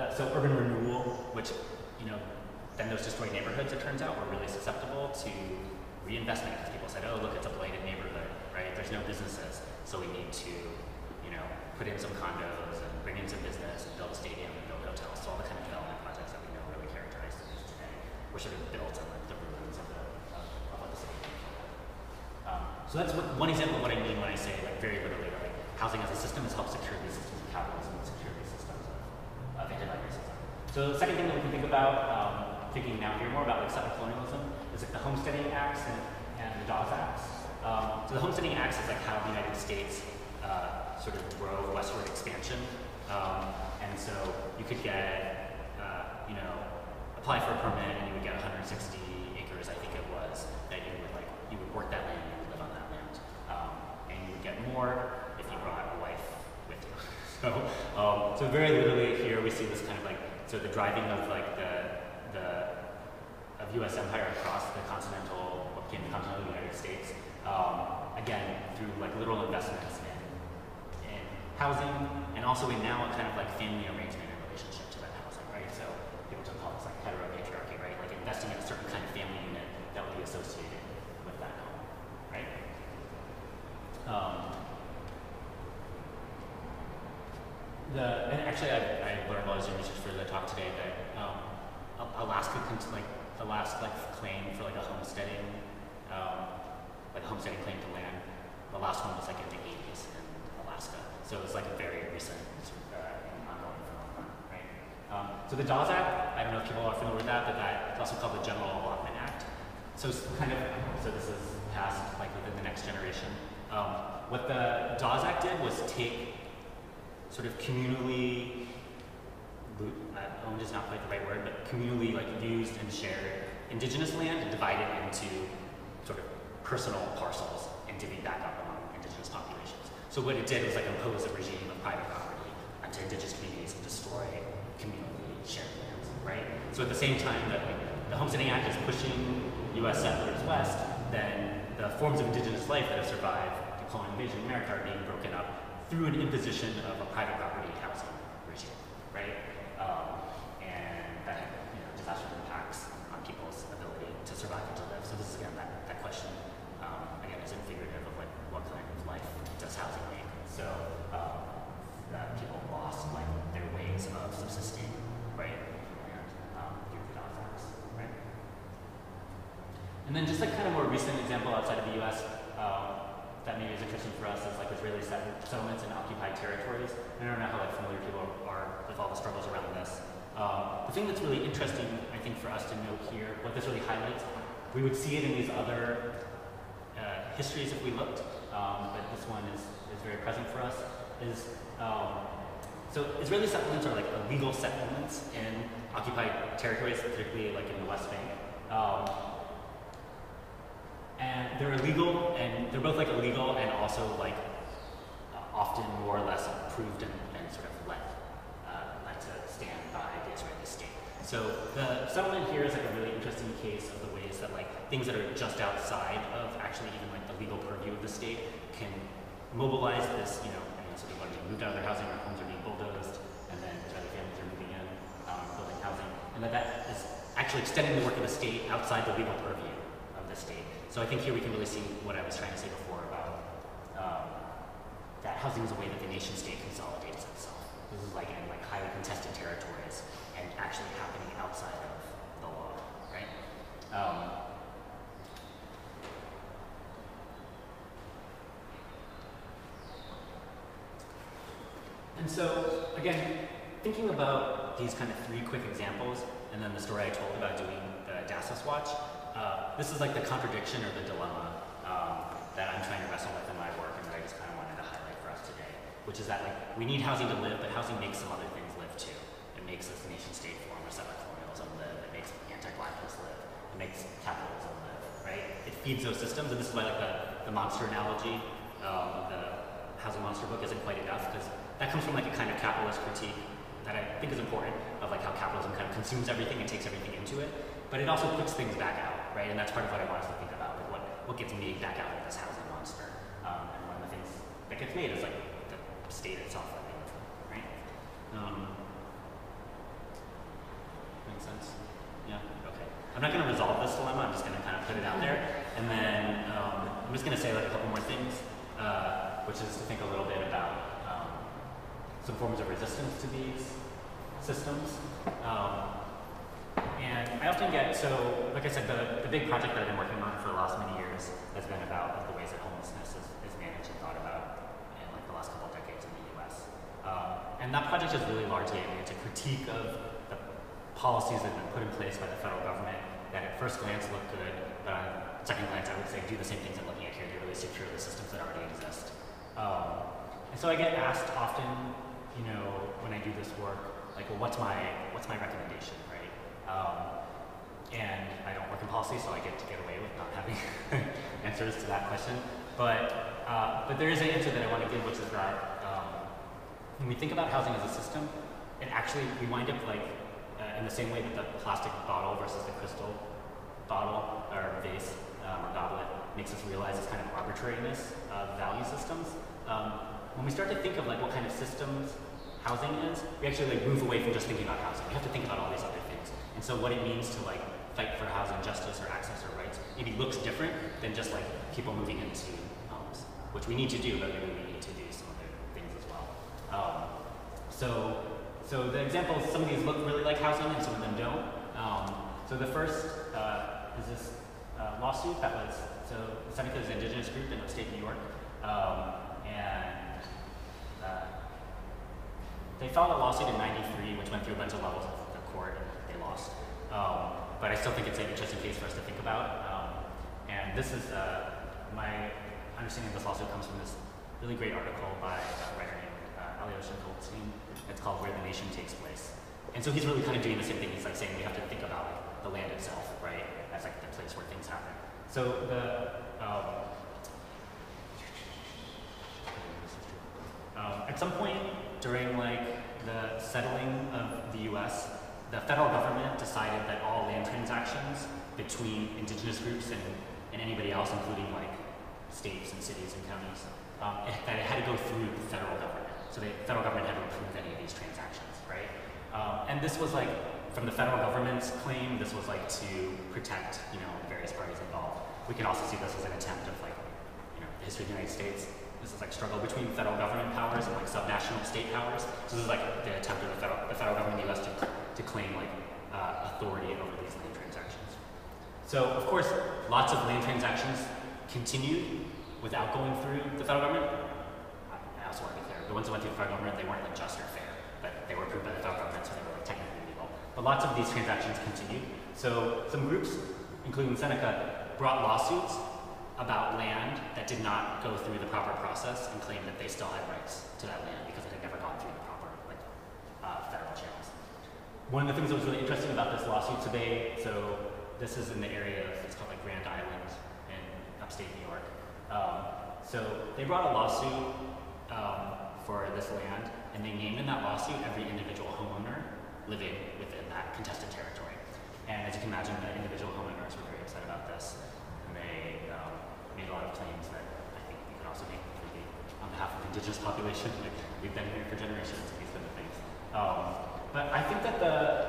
so urban renewal, which, you know, then those destroyed neighborhoods, it turns out, were really susceptible to reinvestment because people said, oh, look, it's a blighted neighborhood, right? There's no businesses, so we need to, you know, put in some condos and bring in some business and build a stadium and build hotels. So all the kind of development projects that we know really characterize cities today were sort of built on like the ruins of what the city was. So that's one example of what I mean when I say, like, very literally, like, housing as a system has helped secure these systems of capitalism and secure these systems of anti-racism. So the second thing that we can think about, thinking now here more about like settler colonialism, is like the Homesteading Acts and the Dawes Acts. So the Homesteading Acts is like how the United States sort of drove westward expansion. And so you could get, you know, apply for a permit and you would get 160 acres, I think it was, that you would work that land and you would live on that land. And you would get more if you brought a wife with you. So very literally here we see this kind of like, so the driving of like of U.S. empire across the continental, what became the continental United States, again, through like literal investments in housing, and also in now a kind of like family arrangement in relationship to that housing, right? So people tend to call this like heteropatriarchy, right? Like investing in a certain kind of family unit that would be associated with that home, right? And actually, I learned while I was doing research for the talk today that Alaska, like the last like claim for like a homesteading, like a homesteading claim to land, the last one was like in the 80s in Alaska. So it was like a very recent ongoing phenomenon, right? So the Dawes Act, I don't know if people are familiar with that, but it's also called the General Allotment Act. So it's kind of, so this is passed like within the next generation. What the Dawes Act did was take sort of communally, owned is not quite the right word, but communally like used and shared indigenous land and divide it into sort of personal parcels and divvy back up among indigenous populations. So what it did was like impose a regime of private property onto indigenous communities and destroy communally shared lands, right? So at the same time that like the Homesteading Act is pushing U.S. settlers west, then the forms of indigenous life that have survived the colonial invasion of America are being broken up through an imposition of a private property housing regime, right? And that had, you know, disastrous impacts on people's ability to survive and to live. So this is again that question, again, is figurative of like what kind of life does housing make? So that people lost like their ways of subsisting, right? And through the Dawes Acts, right? And then just like kind of more recent example outside of the U.S. That maybe is interesting for us is like Israeli settlements in occupied territories. And I don't know how like familiar people are with all the struggles around this. The thing that's really interesting, I think, for us to note here, what this really highlights, we would see it in these other histories if we looked, but this one is very present for us, is so Israeli settlements are like illegal settlements in occupied territories, particularly like in the West Bank. And they're illegal, and they're both like illegal and also like often more or less approved and sort of let to stand by the Israeli state. So the settlement here is like a really interesting case of the ways that like things that are just outside of actually even like the legal purview of the state can mobilize this, you know, sort of like moved out of their housing, or homes are being bulldozed, and then Israeli families are moving in, building housing, and that is actually extending the work of the state outside the legal purview of the state. So I think here we can really see what I was trying to say before about that housing is a way that the nation state consolidates itself. This is like in like highly contested territories and actually happening outside of the law, right? And so again, thinking about these kind of three quick examples and then the story I told about doing the Dasos Watch, this is like the contradiction or the dilemma that I'm trying to wrestle with in my work and that I just kind of wanted to highlight for us today, which is that like we need housing to live, but housing makes some other things live too. It makes this nation-state form of settler colonialism live. It makes anti-blackness live. It makes capitalism live, right? It feeds those systems, and this is why like the monster analogy, the housing monster book isn't quite enough, because that comes from like a kind of capitalist critique that I think is important of like how capitalism kind of consumes everything and takes everything into it. But it also puts things back out, right? And that's part of what I want us to think about, like what gets made back out of this housing monster. And one of the things that gets made is like the state itself, I think, right? make sense? Yeah? Okay. I'm not going to resolve this dilemma, I'm just going to kind of put it out there. And then I'm just going to say like a couple more things, which is to think a little bit about some forms of resistance to these systems. And I often get, so like I said, the big project that I've been working on for the last many years has been about like, the ways that homelessness is managed and thought about in like the last couple of decades in the US. And that project is really largely, I mean, it's a critique of the policies that have been put in place by the federal government that at first glance look good, but on second glance I would say do the same things I'm looking at here to really secure the systems that already exist. And so I get asked often, you know, when I do this work, like, well, what's my recommendation, right? And I don't work in policy, so I get to get away with not having answers to that question. But there is an answer that I want to give, which is that when we think about housing as a system, it actually, we wind up like, in the same way that the plastic bottle versus the crystal bottle or vase or goblet makes us realize this kind of arbitrariness of value systems. When we start to think of like what kind of systems housing is, we actually like move away from just thinking about housing. We have to think about all these other things. And so what it means to like fight for housing justice or access or rights maybe looks different than just like people moving into homes, which we need to do, but maybe we need to do some other things as well. So the examples, some of these look really like housing and some of them don't. So the first is this lawsuit that was, so Seneca's indigenous group in upstate New York. They filed a lawsuit in '93, which went through a bunch of levels of the court, and they lost. But I still think it's an interesting case for us to think about. And this is, my understanding of this lawsuit comes from this really great article by a writer named Alyosha Goldstein. It's called Where the Nation Takes Place. And so he's really kind of doing the same thing. He's like saying we have to think about like, the land itself, right, as like the place where things happen. So at some point during like the settling of the US, the federal government decided that all land transactions between indigenous groups and anybody else, including like states and cities and counties, that it had to go through the federal government. So the federal government had to approve any of these transactions, right? And this was like, from the federal government's claim, this was like to protect, you know, various parties involved. We can also see this as an attempt of like, you know, the history of the United States. This is like struggle between federal government powers and like subnational state powers. So this is like the attempt of the federal government in the US to claim like authority over these land transactions. So of course, lots of land transactions continued without going through the federal government. I also want to be clear, the ones that went through the federal government, they weren't like just or fair, but they were approved by the federal government, so they were like technically legal. But lots of these transactions continued. So some groups, including Seneca, brought lawsuits about land that did not go through the proper process and claimed that they still had rights to that land because it had never gone through the proper like, federal channels. One of the things that was really interesting about this lawsuit today, so this is in the area of, it's called like Grand Island in upstate New York. So they brought a lawsuit for this land, and they named in that lawsuit every individual homeowner living within that contested territory. And as you can imagine, the individual homeowners were very upset about this, and they made a lot of claims that I think you could also make on behalf of the indigenous population. Like, we've been here for generations, these kind of things. But I think that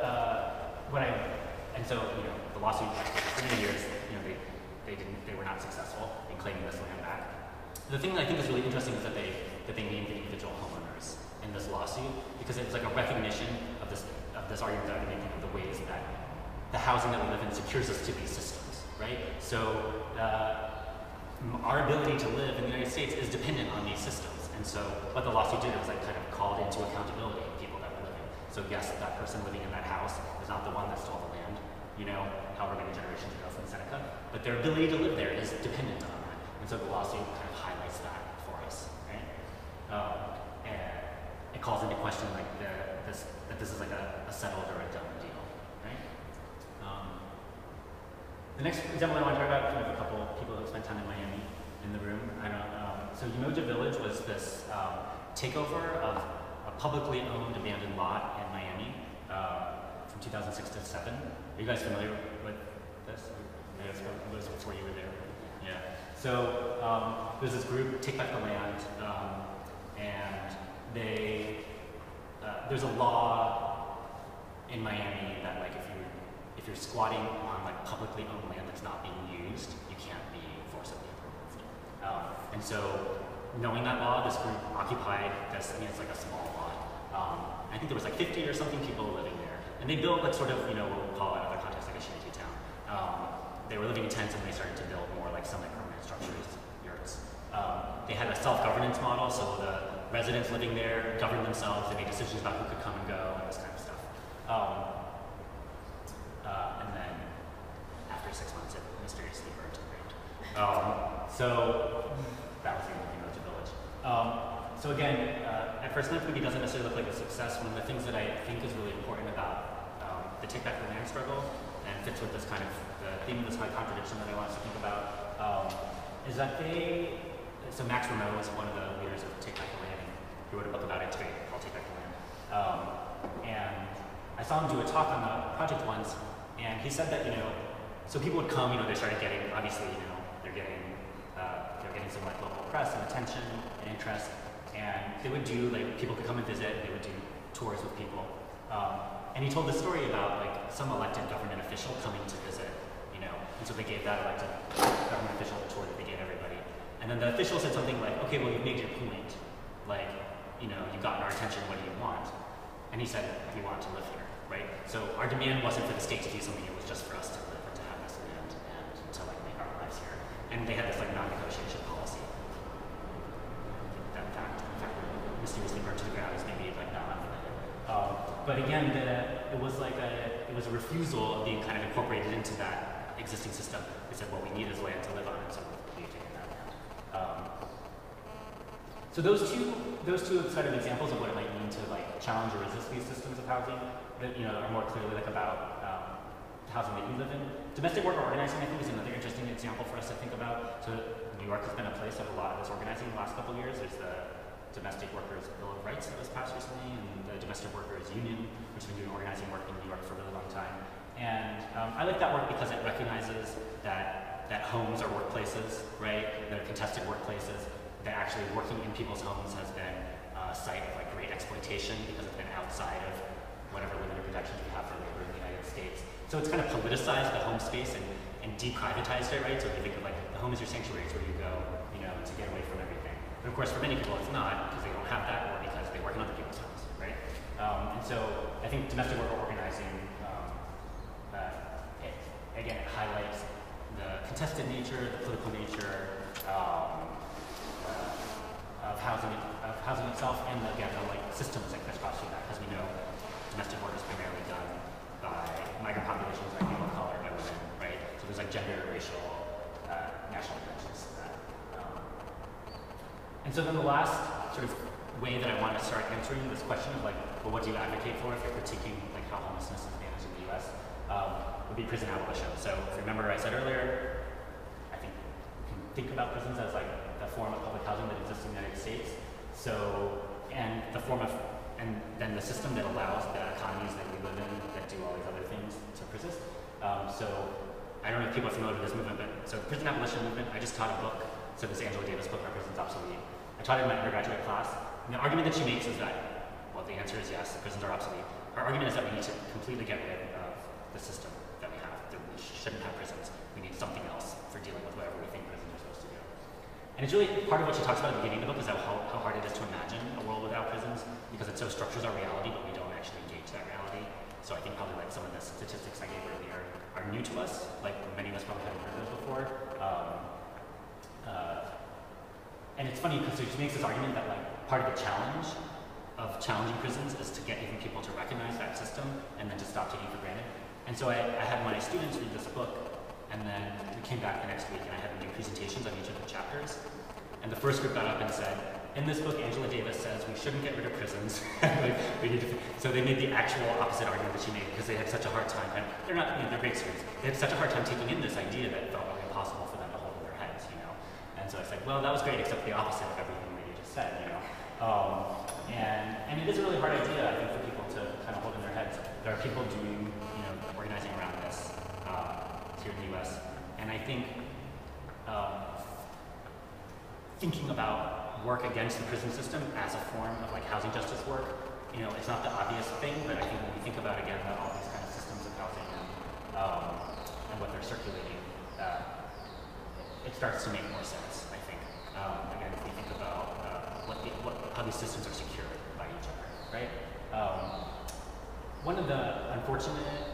and so, you know, the lawsuit, for many years, you know, they were not successful in claiming this land back. The thing that I think is really interesting is that they named the individual homeowners in this lawsuit because it's like a recognition of this argument that I'm making of the ways that the housing that we live in secures us to these systems, right? So our ability to live in the United States is dependent on these systems. And so what the lawsuit did was like kind of called into accountability people that were living. So yes, that person living in that house is not the one that stole the land, you know, however many generations ago from Seneca, but their ability to live there is dependent on that. And so the lawsuit kind of highlights that for us, right? And it calls into question like that this is like a settled or a done deal, right? The next example I want to talk about, we have a couple people who spent time in Miami in the room. So Umoja Village was this takeover of a publicly owned abandoned lot in Miami from 2006 to 2007. Are you guys familiar with this? It was before you were there. Yeah. So there's this group, Take Back the Land, and there's a law in Miami that like if you're squatting on like publicly owned land that's not being used, you can't be forcibly removed. And so knowing that law, this group occupied this, I mean it's like a small lot. I think there was like 50 or something people living there. And they built like sort of, you know, what we'll call in other contexts like a shanty town. They were living in tents and they started to build more like semi-permanent structures, yurts. They had a self-governance model, so the residents living there governed themselves, they made decisions about who could come and go and this kind of stuff. And then after 6 months it mysteriously burned to the ground. So that was the end of the Emoji Village. So again, at first glance maybe doesn't necessarily look like a success. One of the things that I think is really important about the Take Back the Land struggle, and fits with this kind of, the theme of this kind of contradiction that I want us to think about, is that so Max Renault is one of the leaders of Take Back the Land, and he wrote a book about it, it's great, called Take Back the Land. And I saw him do a talk on the project once, and he said that, you know, so people would come, you know, they started getting, obviously, you know, they're getting some like local press and attention and interest, and they would do, like, people could come and visit, they would do tours with people. And he told the story about, like, some elected government official coming to visit, you know, and so they gave that elected government official a tour that they gave everybody. And then the official said something like, okay, well, you've made your point. Like, you know, you've gotten our attention, what do you want? And he said, we want to live here, right? So our demand wasn't for the state to do something, it was just for us to live and to have this land and to, like, make our lives here. And they had this, like, non-negotiation policy. That fact, in fact, mysteriously burned to the ground is maybe, like, not unrelated. But again, it was a refusal of being kind of incorporated into that existing system. They said, well, we need this land to live on, and so we've taken that land. So those two sort of examples of what it might mean to like challenge or resist these systems of housing that, you know, are more clearly like about housing that you live in. Domestic worker organizing, I think, is another interesting example for us to think about. So New York has been a place of a lot of this organizing in the last couple of years. There's the Domestic Workers Bill of Rights that was passed recently, and the Domestic Workers Union, which has been doing organizing work in New York for a really long time. And I like that work because it recognizes that homes are workplaces, right? They're contested workplaces. That actually working in people's homes has been a site of like great exploitation because it's been outside of whatever limited protections we have for labor in the United States. So it's kind of politicized the home space and deprivatized it, right? So if you think of like the home is your sanctuary, it's where you go, you know, to get away from everything. But of course, for many people, it's not because they don't have that, or because they work in other people's homes, right? And so I think domestic worker organizing, again, it highlights the contested nature, the political nature of housing itself, and again, the like systems that crisscross through that, because we know domestic work is primarily done by migrant populations, by people of color, by women, right? So there's like gender, racial, national dimensions to that. And so then the last sort of way that I want to start answering this question of like, well, what do you advocate for if you're critiquing like how homelessness is managed in the U.S. Would be prison abolition. So if you remember, I said earlier, I think you can think about prisons as like the form of public housing that exists in the United States. So, and the form of, and then the system that allows the economies that we live in that do all these other things to persist. So I don't know if people are familiar with this movement, but so the prison abolition movement, I just taught a book, so this Angela Davis book, Are Prisons Obsolete? I taught it in my undergraduate class, and the argument that she makes is that, well, the answer is yes, prisons are obsolete. Her argument is that we need to completely get rid of the system that we have, that we shouldn't have prisons. We need something else for dealing with whatever we think prisons are supposed to do. And it's really, part of what she talks about at the beginning of the book is how hard it is to imagine a world without prisons, because it so structures our reality, but we don't actually engage that reality. So I think probably like some of the statistics I gave earlier are new to us, like many of us probably haven't heard those before. And it's funny because she makes this argument that like part of the challenge of challenging prisons is to get even people to recognize that system and then to stop taking it for granted. And so I had my students read this book, and then we came back the next week and I had them do presentations on each of the chapters. And the first group got up and said, in this book, Angela Davis says we shouldn't get rid of prisons. Like, so they made the actual opposite argument that she made because they had such a hard time, and they're not, you know, they're great students. They had such a hard time taking in this idea that it felt really impossible for them to hold in their heads, you know. And so I said, well, that was great, except the opposite of everything that you just said, you know. And it is a really hard idea, I think, for people to kind of hold in their heads. There are people doing, you know, organizing around this here in the U.S. And I think thinking about work against the prison system as a form of like housing justice work you know, it's not the obvious thing, but I think when we think about, again, all these kind of systems of housing and what they're circulating, it starts to make more sense, I think. Again, if we think about how these systems are secured by each other, right? One of the unfortunate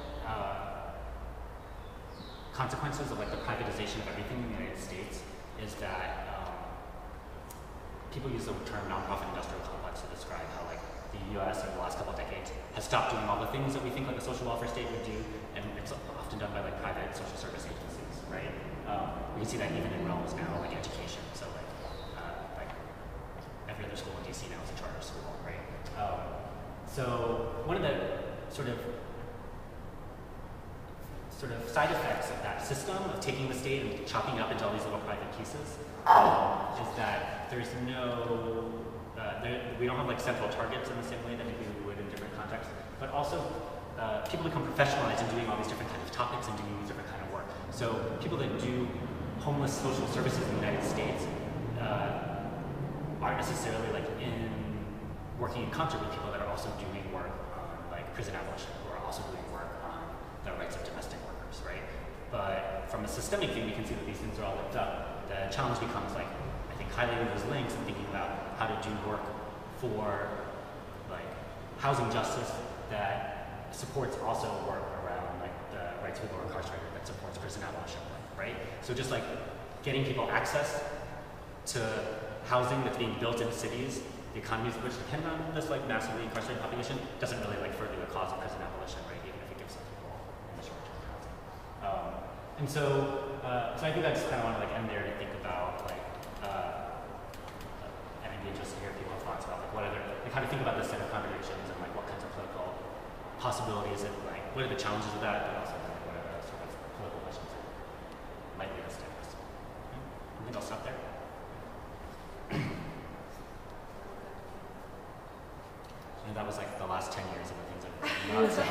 consequences of like the privatization of everything in the United States is that people use the term nonprofit industrial complex to describe how like the U.S. over the last couple of decades has stopped doing all the things that we think like a social welfare state would do, and it's often done by like private social service agencies, right? We can see that even in realms now, like education. So like every other school in DC now is a charter school, right? So one of the sort of side effects of that system of taking the state and chopping it up into all these little private pieces is that there's no, we don't have like central targets in the same way that maybe we would in different contexts, but also people become professionalized in doing all these different kinds of topics and doing these different kind of work. So people that do homeless social services in the United States aren't necessarily like working in concert with people that are also doing work on like prison abolition, who are also doing work on the rights of domestic workers, right? But from a systemic view, we can see that these things are all linked up. The challenge becomes like, I think, highlighting those links and thinking about how to do work for like housing justice that supports also work around like the rights of people who are incarcerated, that supports prison abolition, right? So just like getting people access to housing that's being built in cities, the economies of which depend on this like massively incarcerated population, doesn't really like further the cause of prison abolition, right? Even if it gives some people in the short term housing. And so I think I just kind of want to like end there to think about like, and I'd be interested to hear people's thoughts about like what other, like how to think about this set of contradictions and like what kinds of political possibilities and like what are the challenges of that, but also like, what are the sort of political questions that might lead us to this. I think I'll stop there. And that was like the last 10 years of the things I've been about. So.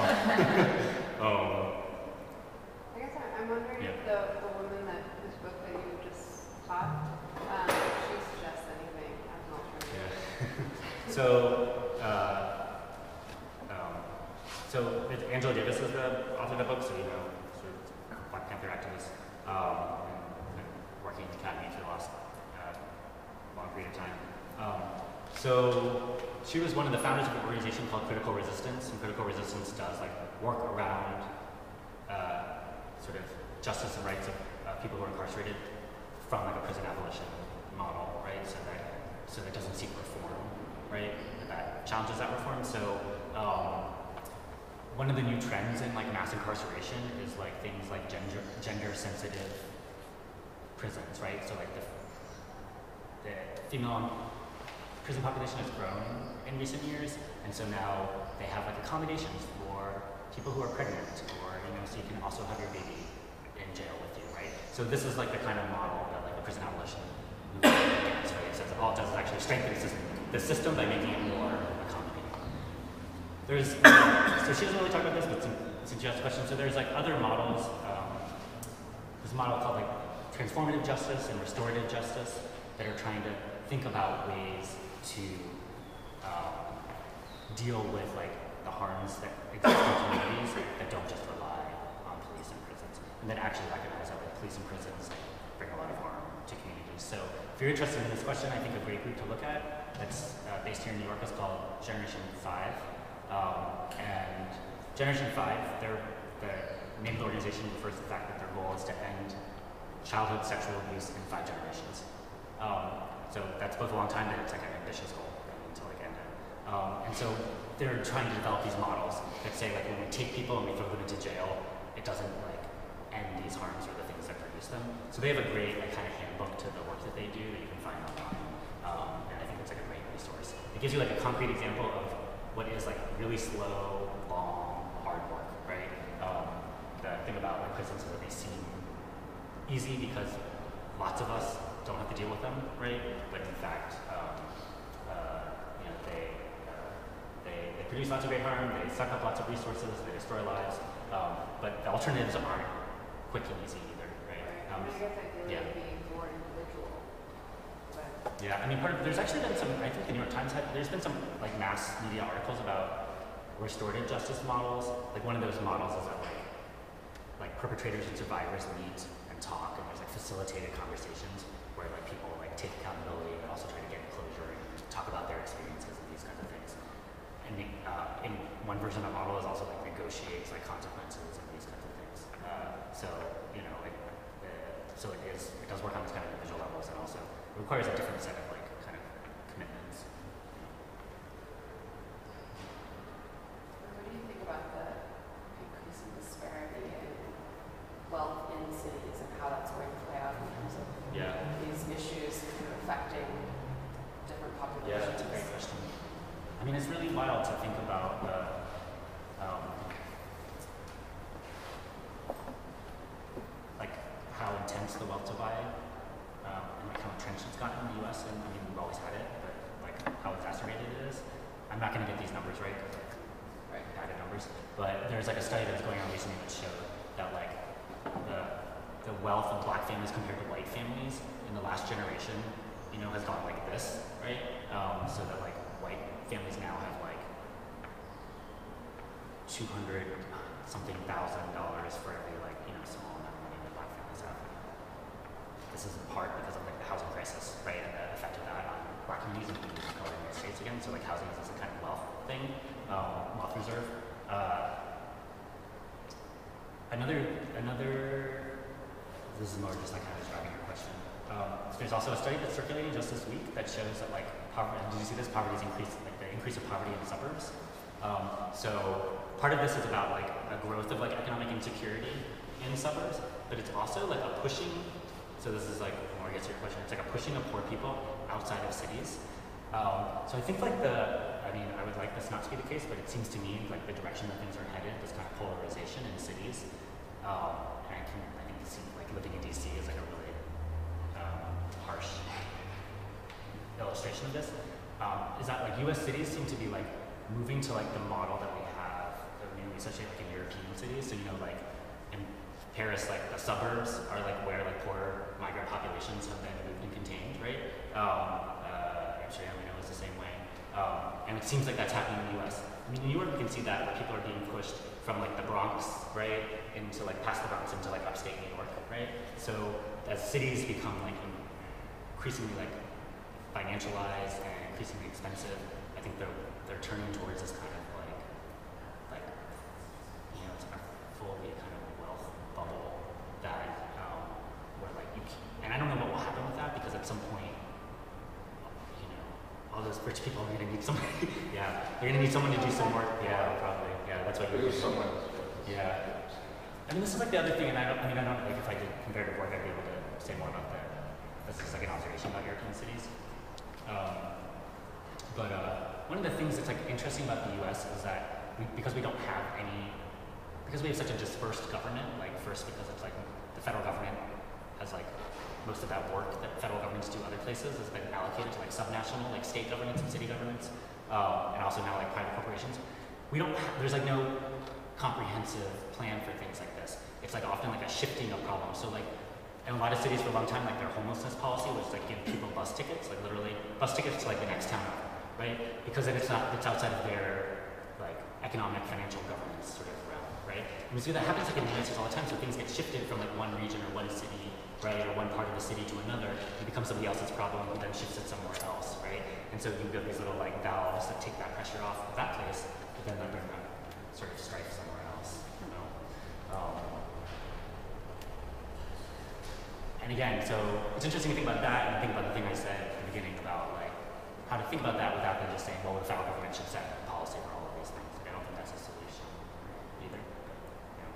I guess I'm wondering if the woman whose book that you just taught, she suggests anything as an alternative. Yeah. So Angela Davis is the author of the book, so you know, sort of Black Panther activist, and working in the academy for the last long period of time. So she was one of the founders of an organization called Critical Resistance, and Critical Resistance does like work around sort of justice and rights of people who are incarcerated from like a prison abolition model, right? So that it doesn't seek reform, right? That challenges that reform. So one of the new trends in like mass incarceration is like things like gender sensitive prisons, right? So like the female prison population has grown in recent years, and so now they have like accommodations for people who are pregnant, or you know, so you can also have your baby in jail with you, right? So this is like the kind of model that like the prison abolition movement against, right? So all it does is actually strengthen the system by making it more accommodating. There's so she doesn't really talk about this, but since you asked a question, so there's like other models. There's a model called like transformative justice and restorative justice that are trying to think about ways to deal with like the harms that exist in communities that don't just rely on police and prisons, and then actually recognize that like police and prisons bring a lot of harm to communities. So if you're interested in this question, I think a great group to look at that's based here in New York is called Generation 5. And Generation 5, the name of the organization refers to the fact that their goal is to end childhood sexual abuse in 5 generations. So that's both a long time, and it's like an ambitious goal to like end it. And so they're trying to develop these models that say like when we take people and we throw them into jail, it doesn't like end these harms or the things that produce them. So they have a great like kind of handbook to the work that they do that you can find online. And I think it's like a great resource. It gives you like a concrete example of what is like really slow, long, hard work, right? The thing about like prisons is that they seem easy because lots of us don't have to deal with them, right? But in fact, you know, they produce lots of great harm, they suck up lots of resources, they destroy lives, but the alternatives aren't quick and easy either, right? I guess ideally it'd be more individual, but Yeah, I mean, there's actually been some, I think the New York Times there's been some like mass media articles about restorative justice models. Like one of those models is that like perpetrators and survivors meet and talk, and there's like facilitated conversations where like people like take accountability but also try to get closure and talk about their experiences and these kinds of things. And in one version of the model is also like negotiates like consequences and these kinds of things. So you know, it does work on this kind of individual levels, and also it requires a different set of like kind of commitments. What do you think about the increasing disparity in wealth in cities and how that's going to play out in terms of these issues kind of affecting different populations? Yeah, that's a great question. I mean, it's really wild to think about like how intense the wealth divide and like how entrenched it's gotten in the U.S. And I mean, we've always had it, but like how exacerbated it is. I'm not going to get these numbers right because like data numbers, but there's like a study that was going on recently that showed that like the wealth of black families compared to white families in the last generation, you know, has gone like this, right? So that like white families now have like $200-something thousand for every like, you know, small amount of money that black families have. This is in part because of like the housing crisis, right, and the effect of that on black communities and communities in the United States again. So like housing is this kind of wealth thing, wealth reserve. This is more just like kind of describing your question. There's also a study that's circulating just this week that shows that like poverty, did you see this? Poverty's increased, like the increase of poverty in the suburbs. So part of this is about like a growth of like economic insecurity in the suburbs, but it's also like a pushing, so this is like, more I guess your question, it's like a pushing of poor people outside of cities. So I think like I would like this not to be the case, but it seems to me like the direction that things are headed, this kind of polarization in cities. And I think see, like living in DC is like a really harsh illustration of this. Is that like U.S. cities seem to be like moving to like the model that we have, that we associate like in European cities. So you know, like in Paris, like the suburbs are like where like poor migrant populations have been moved and contained, right? Amsterdam, we know, is the same way. And it seems like that's happening in the U.S. I mean, in New York, you can see that where people are being pushed from like the Bronx, right, into like past the Bronx into like upstate New York, right? So as cities become like increasingly like financialized and increasingly expensive, I think they're turning towards this kind of like you know, it's kind of fully kind of wealth bubble that where like and I don't know what will happen with that, because at some point, you know, all those rich people are gonna need somebody. Yeah, they're gonna need someone to do some work. Yeah, probably. Yeah, that's what you're doing. Yeah. I mean, this is like the other thing, and I don't like if I did comparative work, I'd be able to say more about that. This is like an observation about European cities. But one of the things that's like interesting about the U.S. is that because we have such a dispersed government, like first because it's like the federal government has like most of that work that federal governments do other places has been allocated to like subnational, like state governments and city governments, and also now like private corporations. There's like no comprehensive plan for things like this. It's like often like a shifting of problems. So like in a lot of cities for a long time, like their homelessness policy was like give people bus tickets, like literally bus tickets to like the next town over, right? Because it's outside of their like economic, financial governance sort of realm, right? And we see that happens like in the United States all the time. So things get shifted from like one region or one city, right, or one part of the city to another. It becomes somebody else's problem, who then shifts it somewhere else, right? And so you build these little like valves that take that pressure off of that place, but then they bring that sort of strife somewhere else, you know. And again, so it's interesting to think about that and think about the thing I said at the beginning about like how to think about that without them just saying, well, the federal government should set policy for all of these things. Like, I don't think that's a solution either. Yeah.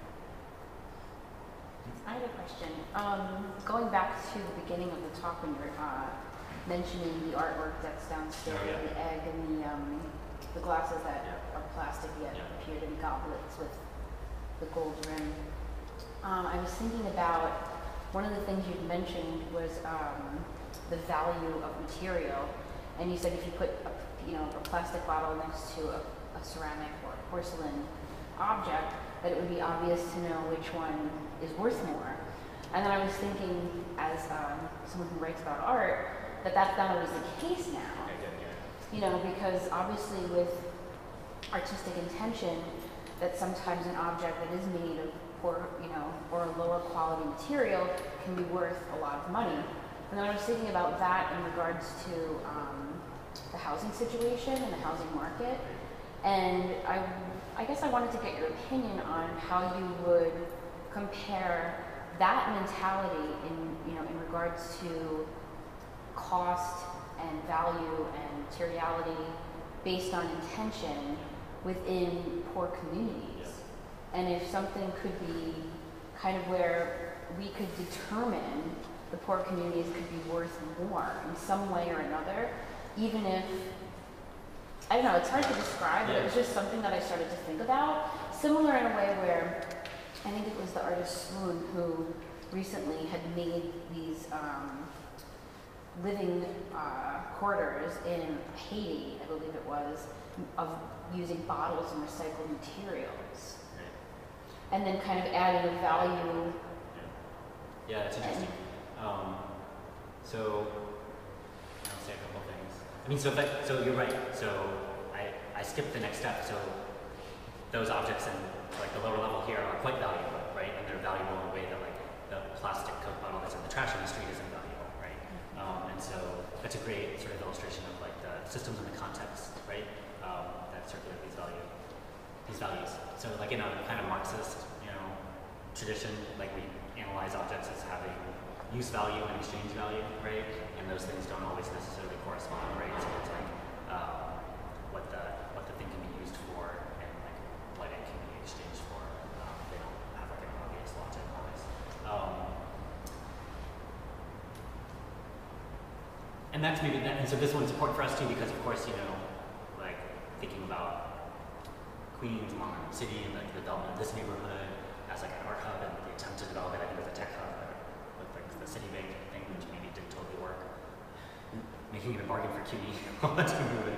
I have a question. Going back to the beginning of the talk when you were mentioning the artwork that's downstairs, the egg and the glasses that are plastic yet appear to be goblets with the gold rim. I was thinking about one of the things you'd mentioned was the value of material, and you said if you put a plastic bottle next to a ceramic or a porcelain object, that it would be obvious to know which one is worth more. And then I was thinking, as someone who writes about art, that that's not always the case now. Okay, good, yeah. You know, because obviously with artistic intention, that sometimes an object that is made of poor, you know, or a lower quality material can be worth a lot of money. And then I was thinking about that in regards to the housing situation and the housing market. And I guess I wanted to get your opinion on how you would compare that mentality in regards to cost and value and materiality based on intention within poor communities. Yeah. And if something could be kind of where we could determine the poor communities could be worth more in some way or another, even if, I don't know, it's hard to describe, but it was just something that I started to think about. Similar in a way where, I think it was the artist Swoon who recently had made these living quarters in Haiti, I believe it was, of using bottles and recycled materials. Right. And then kind of adding a value. Yeah, that's interesting. So, I'll say a couple things. I mean, so you're right. So I skipped the next step. So those objects in like the lower level here are quite valuable, right? And they're valuable in a way that like the plastic Coke bottle that's in the trash on the street isn't valuable, right? And so that's a great sort of illustration of like the systems and the context, right? That circulate these values. So like in a kind of Marxist, tradition, like we analyze objects as having use value and exchange value, right? And those things don't always necessarily correspond, right? So it's like what the thing can be used for and like what it can be exchanged for. They don't have like an obvious logic always. And that's maybe that. And so this one's important for us too because of course, like thinking about Queens, modern city, and like the development of this neighborhood as like an art hub and the attempt to develop it, I think, as a tech hub with like the Citibank thing, which maybe didn't totally work. Making it a bargain for CUNY while that's moving.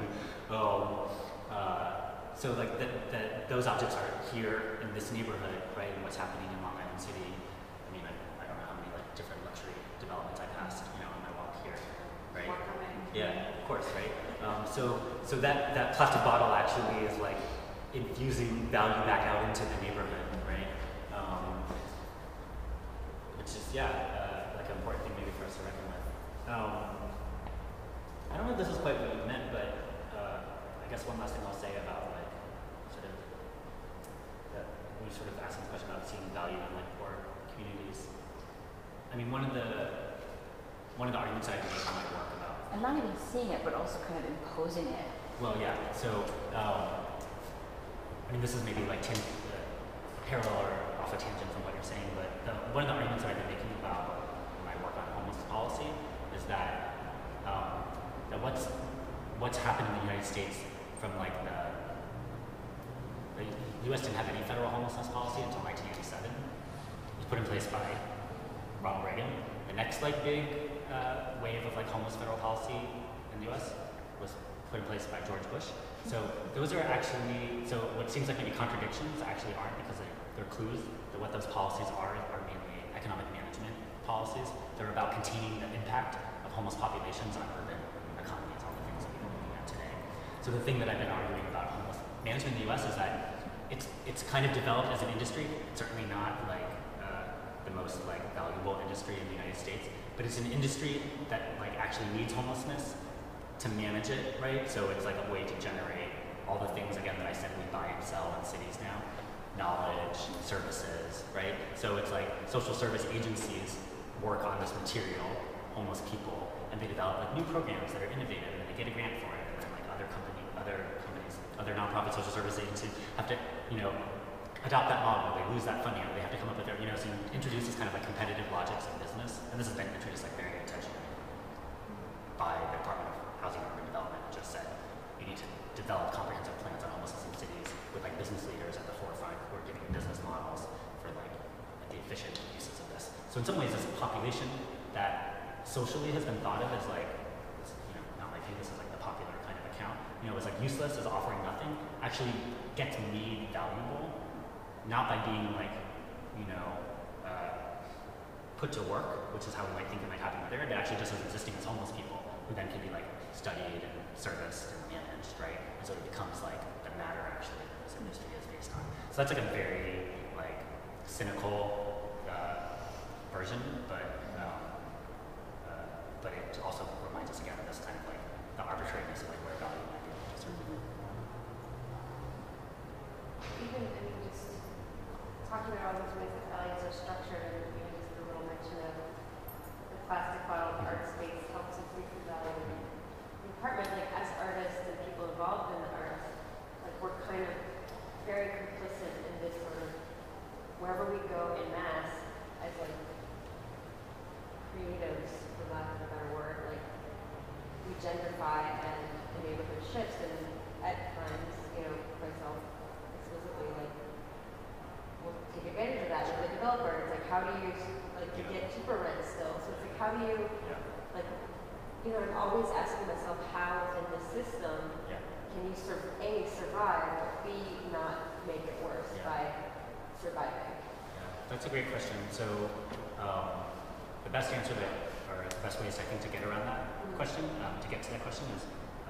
So like those objects are here in this neighborhood, right? And what's happening in Long Island City. I mean, I don't know how many like different luxury developments I passed, on my walk here, right? Yeah, of course, right? So that plastic bottle actually is like infusing value back out into the neighborhood, right? Which is, like an important thing maybe for us to reckon with. I don't know if this is quite what you meant, but I guess one last thing I'll say about like sort of that when you sort of asked the question about seeing value in like poor communities. I mean, one of the arguments I make on my work about. And not even seeing it, but also kind of imposing it. Well, yeah. So, I mean, this is maybe like parallel or off a tangent from what you're saying, but one of the arguments that I've been making about my work on homeless policy is that what's happened in the United States from like the U.S. didn't have any federal homelessness policy until 1987. It was put in place by Ronald Reagan. The next like big wave of like homeless federal policy in the U.S. was put in place by George Bush. So those are actually, so what seems like maybe contradictions actually aren't, because they're clues that what those policies are mainly economic management policies. They're about containing the impact of homeless populations on urban economies, all the things that we're looking at today. So the thing that I've been arguing about homeless management in the US is that it's kind of developed as an industry. It's certainly not like the most like valuable industry in the United States, but it's an industry that like actually needs homelessness to manage it, right? So it's like a way to generate all the things, again, that I said we buy and sell in cities now. Knowledge, services, right? So it's like social service agencies work on this material, homeless people, and they develop like new programs that are innovative, and they get a grant for it, and then like other companies, other nonprofit social service agencies have to, adopt that model. They lose that funding, or they have to come up with their, so you introduce this kind of like competitive logics in business, and this has been introduced like very intentionally by the Department of Housing and Urban Development. Just said you need to develop comprehensive plans on homelessness in cities with like business leaders at the forefront who are giving business models for like the efficient uses of this. So in some ways, this population that socially has been thought of as like, not like, hey, this is like the popular kind of account, is like useless, as offering nothing, actually gets made valuable, not by being like, put to work, which is how we might think it might happen with there, but actually just as existing as homeless people who then can be like studied and serviced and managed, right? And so it becomes like the matter actually that this industry is based on. So that's like a very like cynical version, but it also reminds us again of this kind of like the arbitrariness of like where value might be. Even, I mean, just talking about all those ways that values are structured, and you know, just the little mention of the plastic bottle art space helps increase the value of the apartment. Like as artists and people involved in the arts, like we're kind of very complicit in this sort of wherever we go in mass as like creatives, for lack of a better word, like we gentrify and the neighborhood shifts, and at times, you know, myself explicitly, like, we'll take advantage of that with the developer. It's like, how do you, like, you get cheaper rent still? So it's like, how do you, like, you know, I'm always asking myself, how within the system can you, A, survive, but B, not make it worse by surviving? That's a great question. So, the best answer that, or the best ways I think to get around that question, to get to that question is,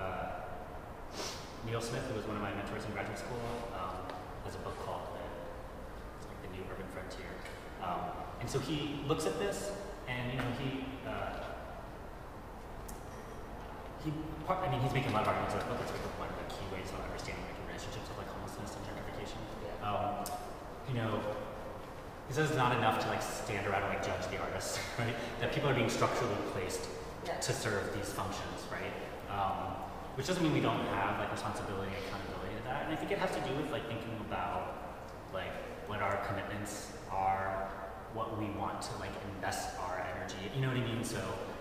Neil Smith, who was one of my mentors in graduate school, has a book called The New Urban Frontier. And so he looks at this, and you know, he's making a lot of arguments in the book. It's like one of the key ways of understanding like relationships of like homelessness and gentrification. You know, he says it's not enough to like stand around and like judge the artists, right? That people are being structurally placed to serve these functions, right? Which doesn't mean we don't have like responsibility and accountability to that. And I think it has to do with like thinking about like what our commitments are, what we want to like invest our energy. You know what I mean? So,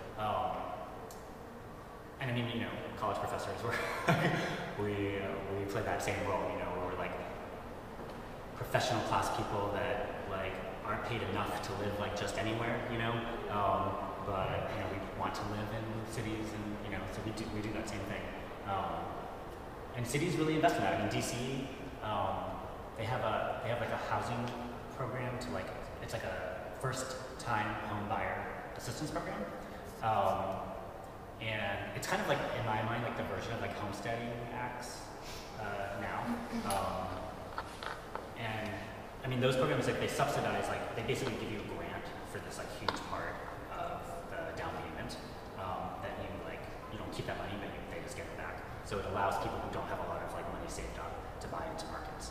and I mean, you know, college professors we play that same role. You know, we're like professional class people that like aren't paid enough to live like just anywhere. You know. But you know, we want to live in cities, and you know, so we do that same thing. And cities really invest in that. I mean, DC, they have like a housing program to like, it's like a first-time home buyer assistance program, and it's kind of like in my mind like the version of like homesteading acts now. And I mean, those programs like they subsidize, like they basically give you a grant for this like huge part of the down payment that you don't keep that money, but they just get it back. So it allows people who don't have a lot of like money saved up to buy into markets.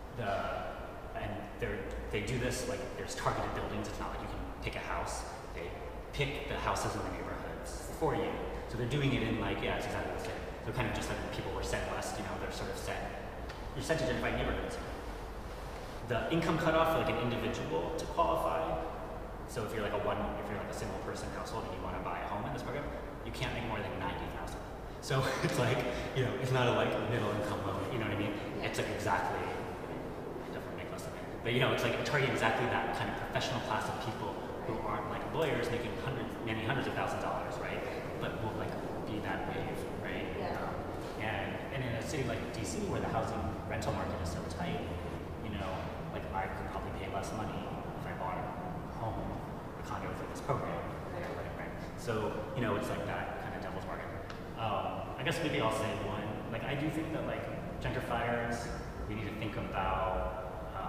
They do this like there's targeted buildings. It's not like you can pick a house. They pick the houses in the neighborhoods for you. So they're doing it in like it's exactly the same. They're kind of just like when people were set west. You know, they're sort of you're set to gentrified neighborhoods. The income cutoff for like an individual to qualify. So if you're like a single person household and you want to buy a home in this program, you can't make more than $90,000. So it's like, you know, it's not a like middle income loan, you know what I mean? Yeah. It's like exactly, definitely make less than it. But you know, it's like targeting exactly that kind of professional class of people who aren't like lawyers making many hundreds of thousands of dollars, right? But will like be that wave, right? Yeah. And in a city like DC where the housing rental market is so tight, you know, like I could probably pay less money if I bought a home, a condo for this program, right? So, you know, it's like that kind of devil's bargain. I guess maybe I'll say one, like I do think that like gentrifiers, we need to think about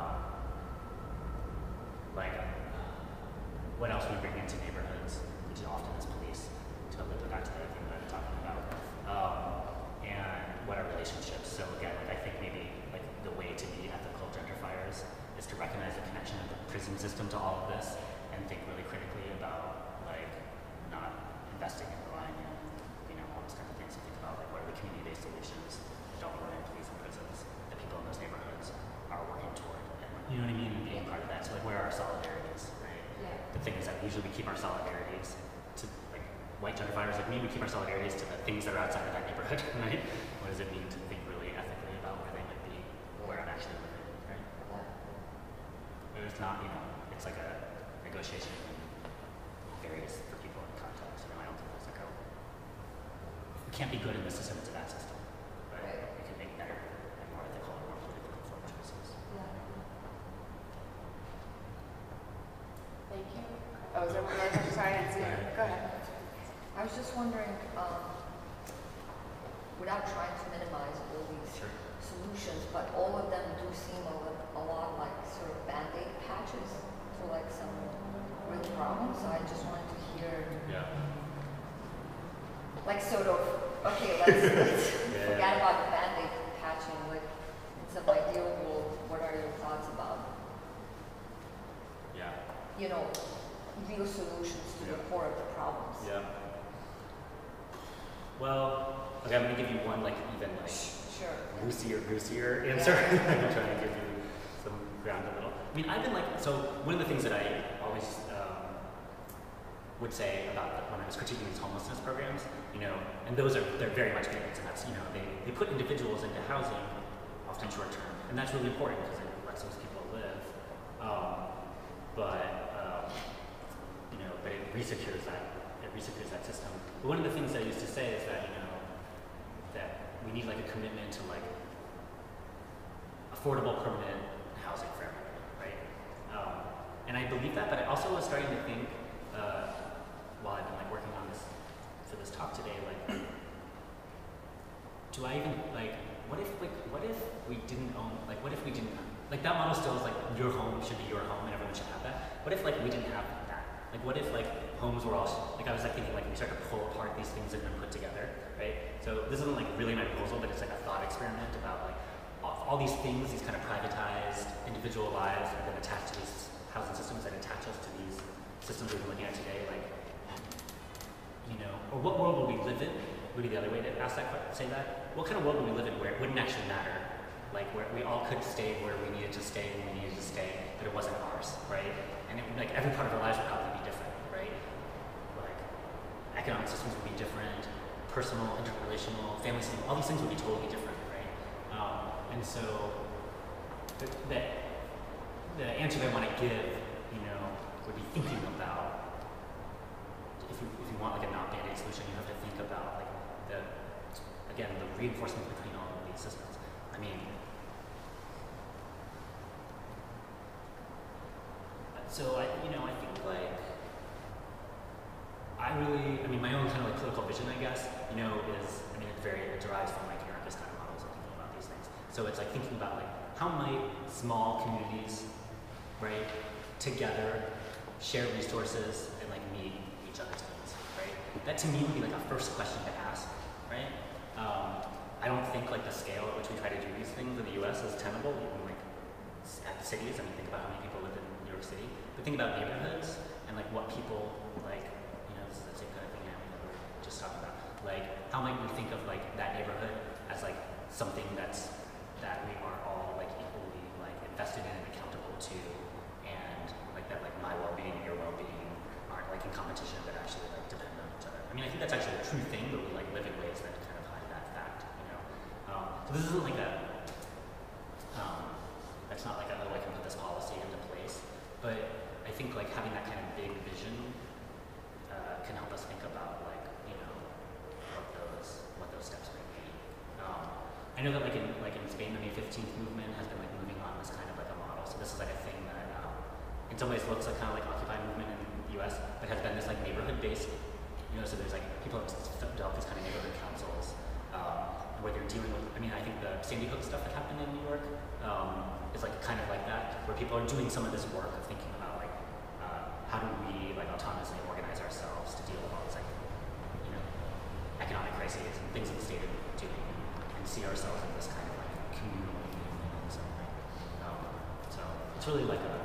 like what else we bring into neighborhoods, which is often is police, to loop it back to the other thing that I'm talking about, and what are relationships. So again, like I think maybe like the way to be ethical gentrifiers is to recognize the connection of the prison system to all of this and think really critically about like not investing in relying on, you know, all those kinds of things. So think about like what are the community-based solutions that don't rely on police and prisons that people in those neighborhoods are working toward. And, you know what I mean? And being part of that. So like where are our solidarities, right? Yeah. The thing is that usually we keep our solidarities to like white gentrifiers like me, we keep our solidarities to the things that are outside of that neighborhood, right? What does it mean to think really ethically about where they might be, where I'm actually living, right? But it's not, you know, it's like a negotiation and varies for people in context. You know, I don't think there's like we can't be good in the system to that system, but we can make better and more ethical and more politically informed choices. Yeah. Thank you. Oh, is there one more question? Sorry, I didn't see it. Go ahead. I was just wondering, without trying to minimize all these solutions, but all of them do seem a lot like sort of band-aid patches to like some real problems. So I just wanted to hear, like sort of, okay, let's forget about the band-aid patching. Like in some ideal world, what are your thoughts about? You know, real solutions to the core of the problems. Well, okay, I'm gonna give you one like even like goosier answer. I'm trying to give you some ground a little. I mean, I've been like, so one of the things that I always would say about when I was critiquing these homelessness programs, you know, and they're very much maintenance, and that's, you know, they put individuals into housing, often short term, and that's really important because it lets those people live. You know, but it resecures that system. But one of the things that I used to say is that, you know, that we need like a commitment to like affordable permanent housing for everybody, right? And I believe that, but I also was starting to think, while I've been like working on this for this talk today, like, do I even like, what if we didn't own, like, what if we didn't, like that model still is like your home should be your home and everyone should have that. What if like we didn't have that? Like what if like homes were all, like I was like thinking like we start to pull apart these things and then put together, right? So this isn't like really my proposal, but it's like a thought experiment about like all these things, these kind of privatized individual lives and then attached to these housing systems that attach us to these systems we've been looking at today, like, you know, or what world will we live in? Would be the other way to ask that, say that. What kind of world would we live in where it wouldn't actually matter? Like where we all could stay where we needed to stay when we needed to stay, but it wasn't ours, right? And it would, like every part of our lives would probably be different, right? Like economic systems would be different, personal, interrelational, family systems, all these things would be totally different, right? And so the answer that I want to give, you know, would be thinking about, if you want like a not band-aid solution, you have to think about like the reinforcement between all of these systems. I mean, so I think like, my own kind of like political vision, I guess, you know, is, it derives from like anarchist kind of models of thinking about these things. So it's like thinking about like, how might small communities, right, together share resources and like meet each other's needs, right? That to me would be like a first question to ask, right? I don't think like the scale at which we try to do these things in the US is tenable, even like at the cities. Think about how many people live in New York City, but think about neighborhoods and like what people like, you know, this is the same kind of thing that we were just talking about. Like, how might we think of like that neighborhood as like something that we are all like equally like invested in and accountable to, and like that like my well-being and your well-being aren't like in competition but actually like depend on each other. I think that's actually a true thing, but we like live in ways that kind of hide that fact, you know. So this isn't like a that's not like I can put this policy into place, but I think like having that kind of big vision can help us think about like, you know, what those steps might be. I know that like in Spain, the May 15th movement has been like moving on this kind of like a model. So this is like a thing that in some ways looks like kind of like Occupy movement in the US, but has been this like neighborhood based, you know, so there's like people have developed these kind of neighborhood councils where they're dealing with, I think the Sandy Hook stuff that happened in New York is like kind of like that, where people are doing some of this work of thinking about like how do we like autonomously organize ourselves to deal with all these like, you know, economic crises and things that the state is doing, and see ourselves in this kind of like communal union in some way. So it's really like a